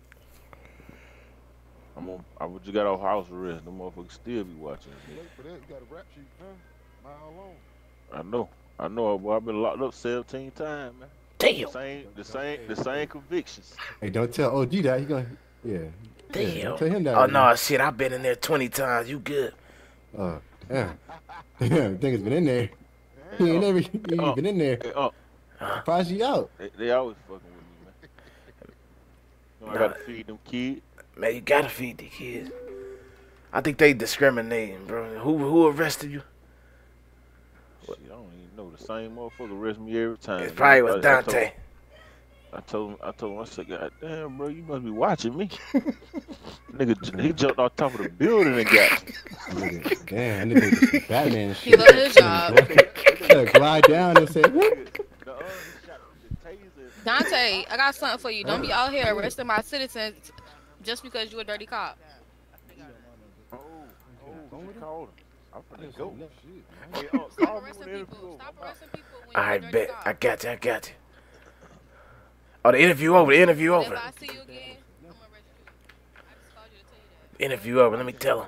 I'm on. I just got off house arrest. Them motherfuckers still be watching. For that, you got a rap sheet, huh? Mile long. I know. I know, boy. I've been locked up seventeen times, man. Damn. The same, the same, the same convictions. Hey, don't tell O G that. He gonna, yeah. Yeah, Damn. don't tell him that. Oh man. no, shit! I've been in there twenty times. You good? Uh, yeah. Damn, thing has been in there. He ain't never, he ain't been in there. Hey, uh, Surprise you out. they, they always fucking with me, man. You know, I gotta feed them kids. Man, you gotta feed the kids. I think they discriminating, bro. Who who arrested you? Shit, I don't even know. The same motherfucker arrest me every time. It probably was I- I told- Dante. I told him, I told him, I said, God damn, bro, you must be watching me. Nigga, he jumped off top of the building and got me. Nigga, damn, that nigga just Batman He shit. loved his job. Yeah, glide down and say, "Whoop." The other shot with the taser. Dante, I got something for you. Don't be out here arresting my citizens just because you a dirty cop. Oh, oh, she called him. I'm finna go. Hey, Hey, uh, Stop call me arresting when the people. interview Stop over. arresting people when All you're a right, dirty bet. cop. I got you. I got you. Oh, the interview over. The interview If over. I see you again, I'm gonna arrest you. I just called you to tell you that. Interview over. Let me tell him.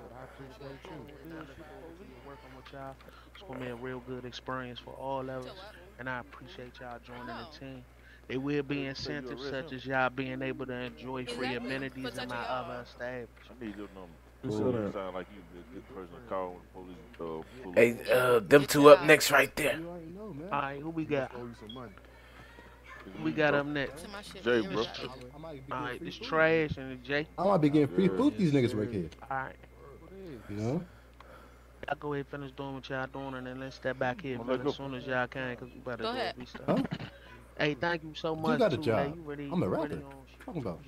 Working with y'all. It's gonna be a real good experience for all of us, and I appreciate y'all joining the team. There will be incentives such as y'all being able to enjoy free Exactly. amenities For in my touching y'all. other establishments. I need your number. Cool. You sound like you be a good person to call when the police. Uh, pull Hey, up. uh, them two up next right there. You already know, man. All right, who we got? Owe you some money. Who we got up next? To my shit, Jay, be bro. restricted. I might be All getting right, free it's food. Trash and it's Jay. I might be getting free food these niggas work here. All right, You know? y'all go ahead and finish doing what y'all doing, and then let's step back here Well, man, let's as soon as y'all can, cause we better Go do ahead. we stuff. Huh? Hey, thank you so much. got a too, job. man. You really, I'm a you rapper. really on What you shit. talking about?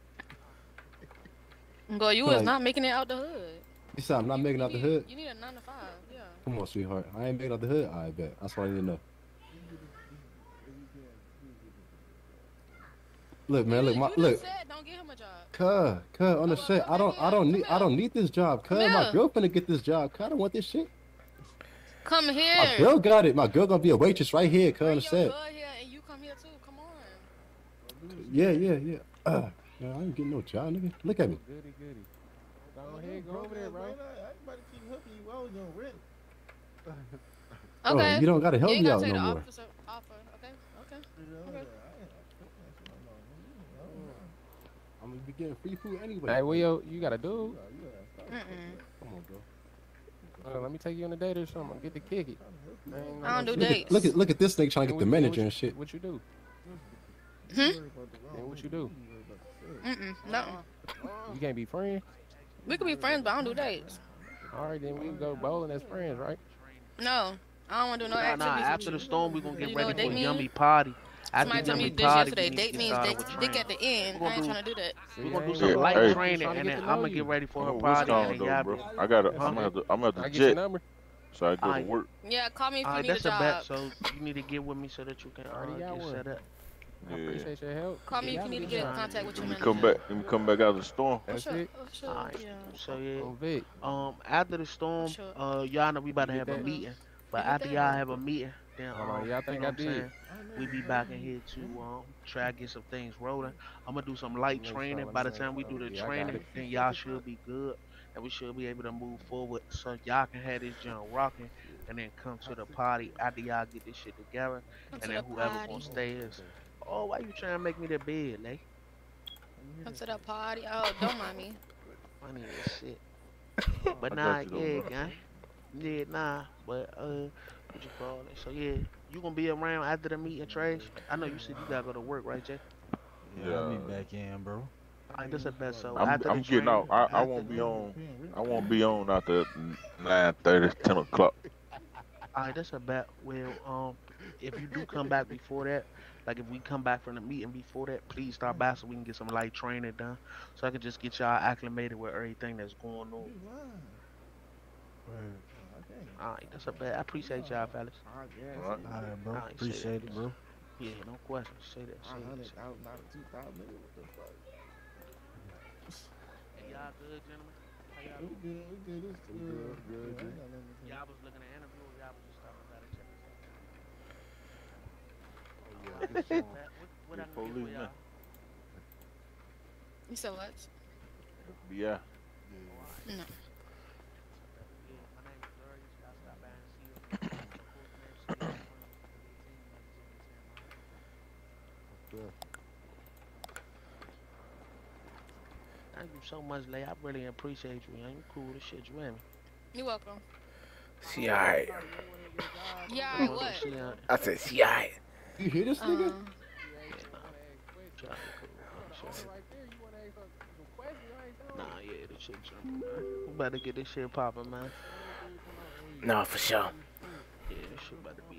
Girl, you Like- was not making it out the hood. You said I'm not making out the You hood? need- You need a nine to five, yeah. Come on, sweetheart. I ain't making out the hood? I bet. That's what I need to know. Look, man, You- look, my, you look. just said don't give him a job. Cuh, cuh, on the well, set. come I don't, here, I don't come need, I here. don't need this job. Cuh, Come my here. girlfriend to get this job. Cuh, I don't want this shit. Come here. My girl got it. My girl gonna be a waitress right here, cuz on the set. Girl here and you come here too. Come on. Yeah, yeah, yeah. Uh, man, I ain't getting no job, nigga. Look at me. Goody, goody. Go ahead, go over there, bro. I ain't about to keep helping you. I was gonna rent. Okay. Oh, you don't gotta help you ain't me gotta out take no the more. officer offer. Okay. Okay. Okay. I'm gonna be getting free food anyway. Hey, Will, you got a dude? Mm-mm. Come on, bro. Uh, let me take you on a date or something. Get to kick it. Ain't no I don't do shit. Look dates. at, look at look at this nigga trying to Then get the what- then manager what and you- shit. What you do? Hmm? Then what you do? Mm-mm. No. You can't be friends? We could be friends, but I don't do dates. All right, then we can go bowling as friends, right? No. I don't want to do no Nah, nah, activities. after the with you. storm, we gonna get You know ready what for date a mean? yummy party. After Somebody told me yummy this party, yesterday. we need to Date get means started dick, with dick training. at the end. We're I ain't gonna trying to do that. We're gonna do Yeah, some light hey. training, Trying to and get then to know I'm gonna you. get ready for I'm her on party, and Wisconsin then though, y'all bro. be. I gotta. Huh? I'm gonna have to. I'm gonna Can I have to get your jet, number? so I go to Alright. work. Yeah, call me if you Alright, need a that's a job. bet. So you need to get with me so that you can Already uh, got get one. set up. I Yeah. appreciate your help. Call me if Yeah, you need to I'm get in good. contact with your Let me manager. come back. Let me come back out of the storm. That's Sure. it. Oh, sure. Alright. Yeah. So yeah, On Vic. um, after the storm, Sure. uh, y'all know we about to You have get a that? meeting. But You get after that? y'all have a meeting, then Hold on, um, y'all you think know I what I'm did? saying? We be back in here to um try to get some things rolling. I'm gonna do some light Make sure, training. let By me the make time we sure. do the Yeah, I got training, it. then y'all should be good, and we should be able to move forward. So y'all can have this junk rocking, and then come to the party after y'all get this shit together, Come and to then the whoever party. gonna stay is. Oh, why you trying to make me the bed, Lay? Come to the party. Oh, don't mind me. Funny as shit. But I nah, got you though, yeah, bro. gang. Yeah, nah. But uh, what you call it? So yeah, you gonna be around after the meeting, Trash? I know you said you gotta go to work, right, Jay? Yeah, I'll be Yeah. back in, bro. Alright, that's a bet. So I'm. after I'm the getting training, out. I. I after won't be the- on. I won't be on after nine thirty, ten o'clock. Alright, that's a bet. Well, um, if you do come back before that, like if we come back from the meeting before that, please stop by so we can get some light training done, so I can just get y'all acclimated with everything that's going on. Alright, that's a bet. I appreciate y'all, fellas. Alright. Alright, bro. Alright, say Appreciate that. it, bro. Yeah, no question. Say that. Say that. Say that. Hey, y'all good, gentlemen? How y'all We doing? good, we good, it's We good. good, good, Yeah, I good. ain't got nothing to say. Y'all was looking at interview, or y'all was just talking about it. Check this out. Oh yeah, this song. What, what I Yeah, can get for police, y'all? You said what? Yeah. No. Yeah, my name is Darius. Y'all stop by and see us. Of course, man, see y'all Yeah. Thank you so much, Lay. I really appreciate you, man. You cool as shit, you hear me? You're welcome. She alright. Yeah, alright, what? She, uh, I said she alright. You hear this nigga? Um, try to be cool. Sure. Nah, yeah, this shit jumping, man. We better get this shit popping, man. No, for sure. Yeah, this shit better be lit.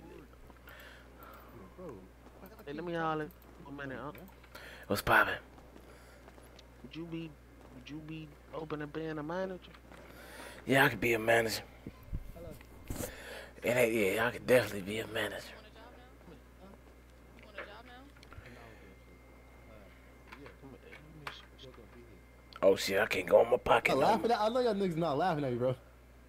Hey, let me holler for a minute, huh? What's poppin'? Would you be, would you be open to being a manager? Yeah, I could be a manager. It ain't, yeah, I could definitely be a manager. you want a job now? Oh shit, I can't go in my I'm pocket. not No laughing at I know y'all niggas not laughing at me, bro.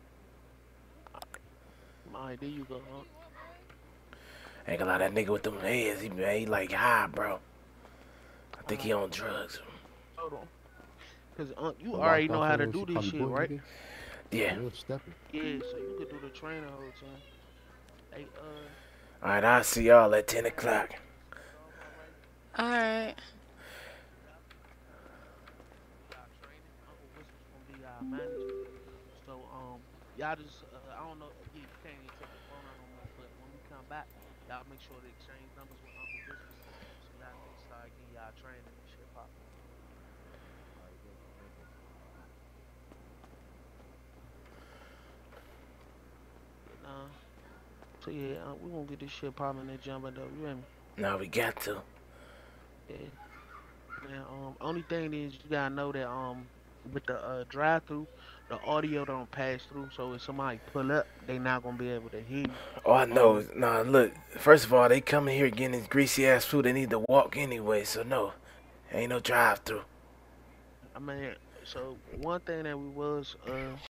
Alright, there you go, huh? Ain't gonna lie, that nigga with them heads, he, man, he like high, bro. I think he on drugs. Hold on. Cause uh, you Walk already know off how of to those, do she this call me shit, boy, right? nigga. Yeah. Real stepping. Yeah, so you could do the training whole time. Hey, uh, Alright, I'll see y'all at ten o'clock. Alright. y'all training. Uncle Whisper's gonna be our manager. So, um, y'all just, uh, I don't know, yeah, you can't even take the phone out no more, but when we come back, y'all make sure to exchange numbers with Uncle Whisper so y'all can start getting y'all training and shit pop. Uh, so yeah, uh, we gonna get this shit popping and jumping though, you hear me? No, we got to. Yeah. Now, um, only thing is you gotta know that um, with the uh, drive-through, the audio don't pass through. So if somebody pull up, they not gonna be able to hear you. All I know is, nah, look, first of all, they coming here getting this greasy ass food. They need to walk anyway, so no, ain't no drive through. I mean, so one thing that we was uh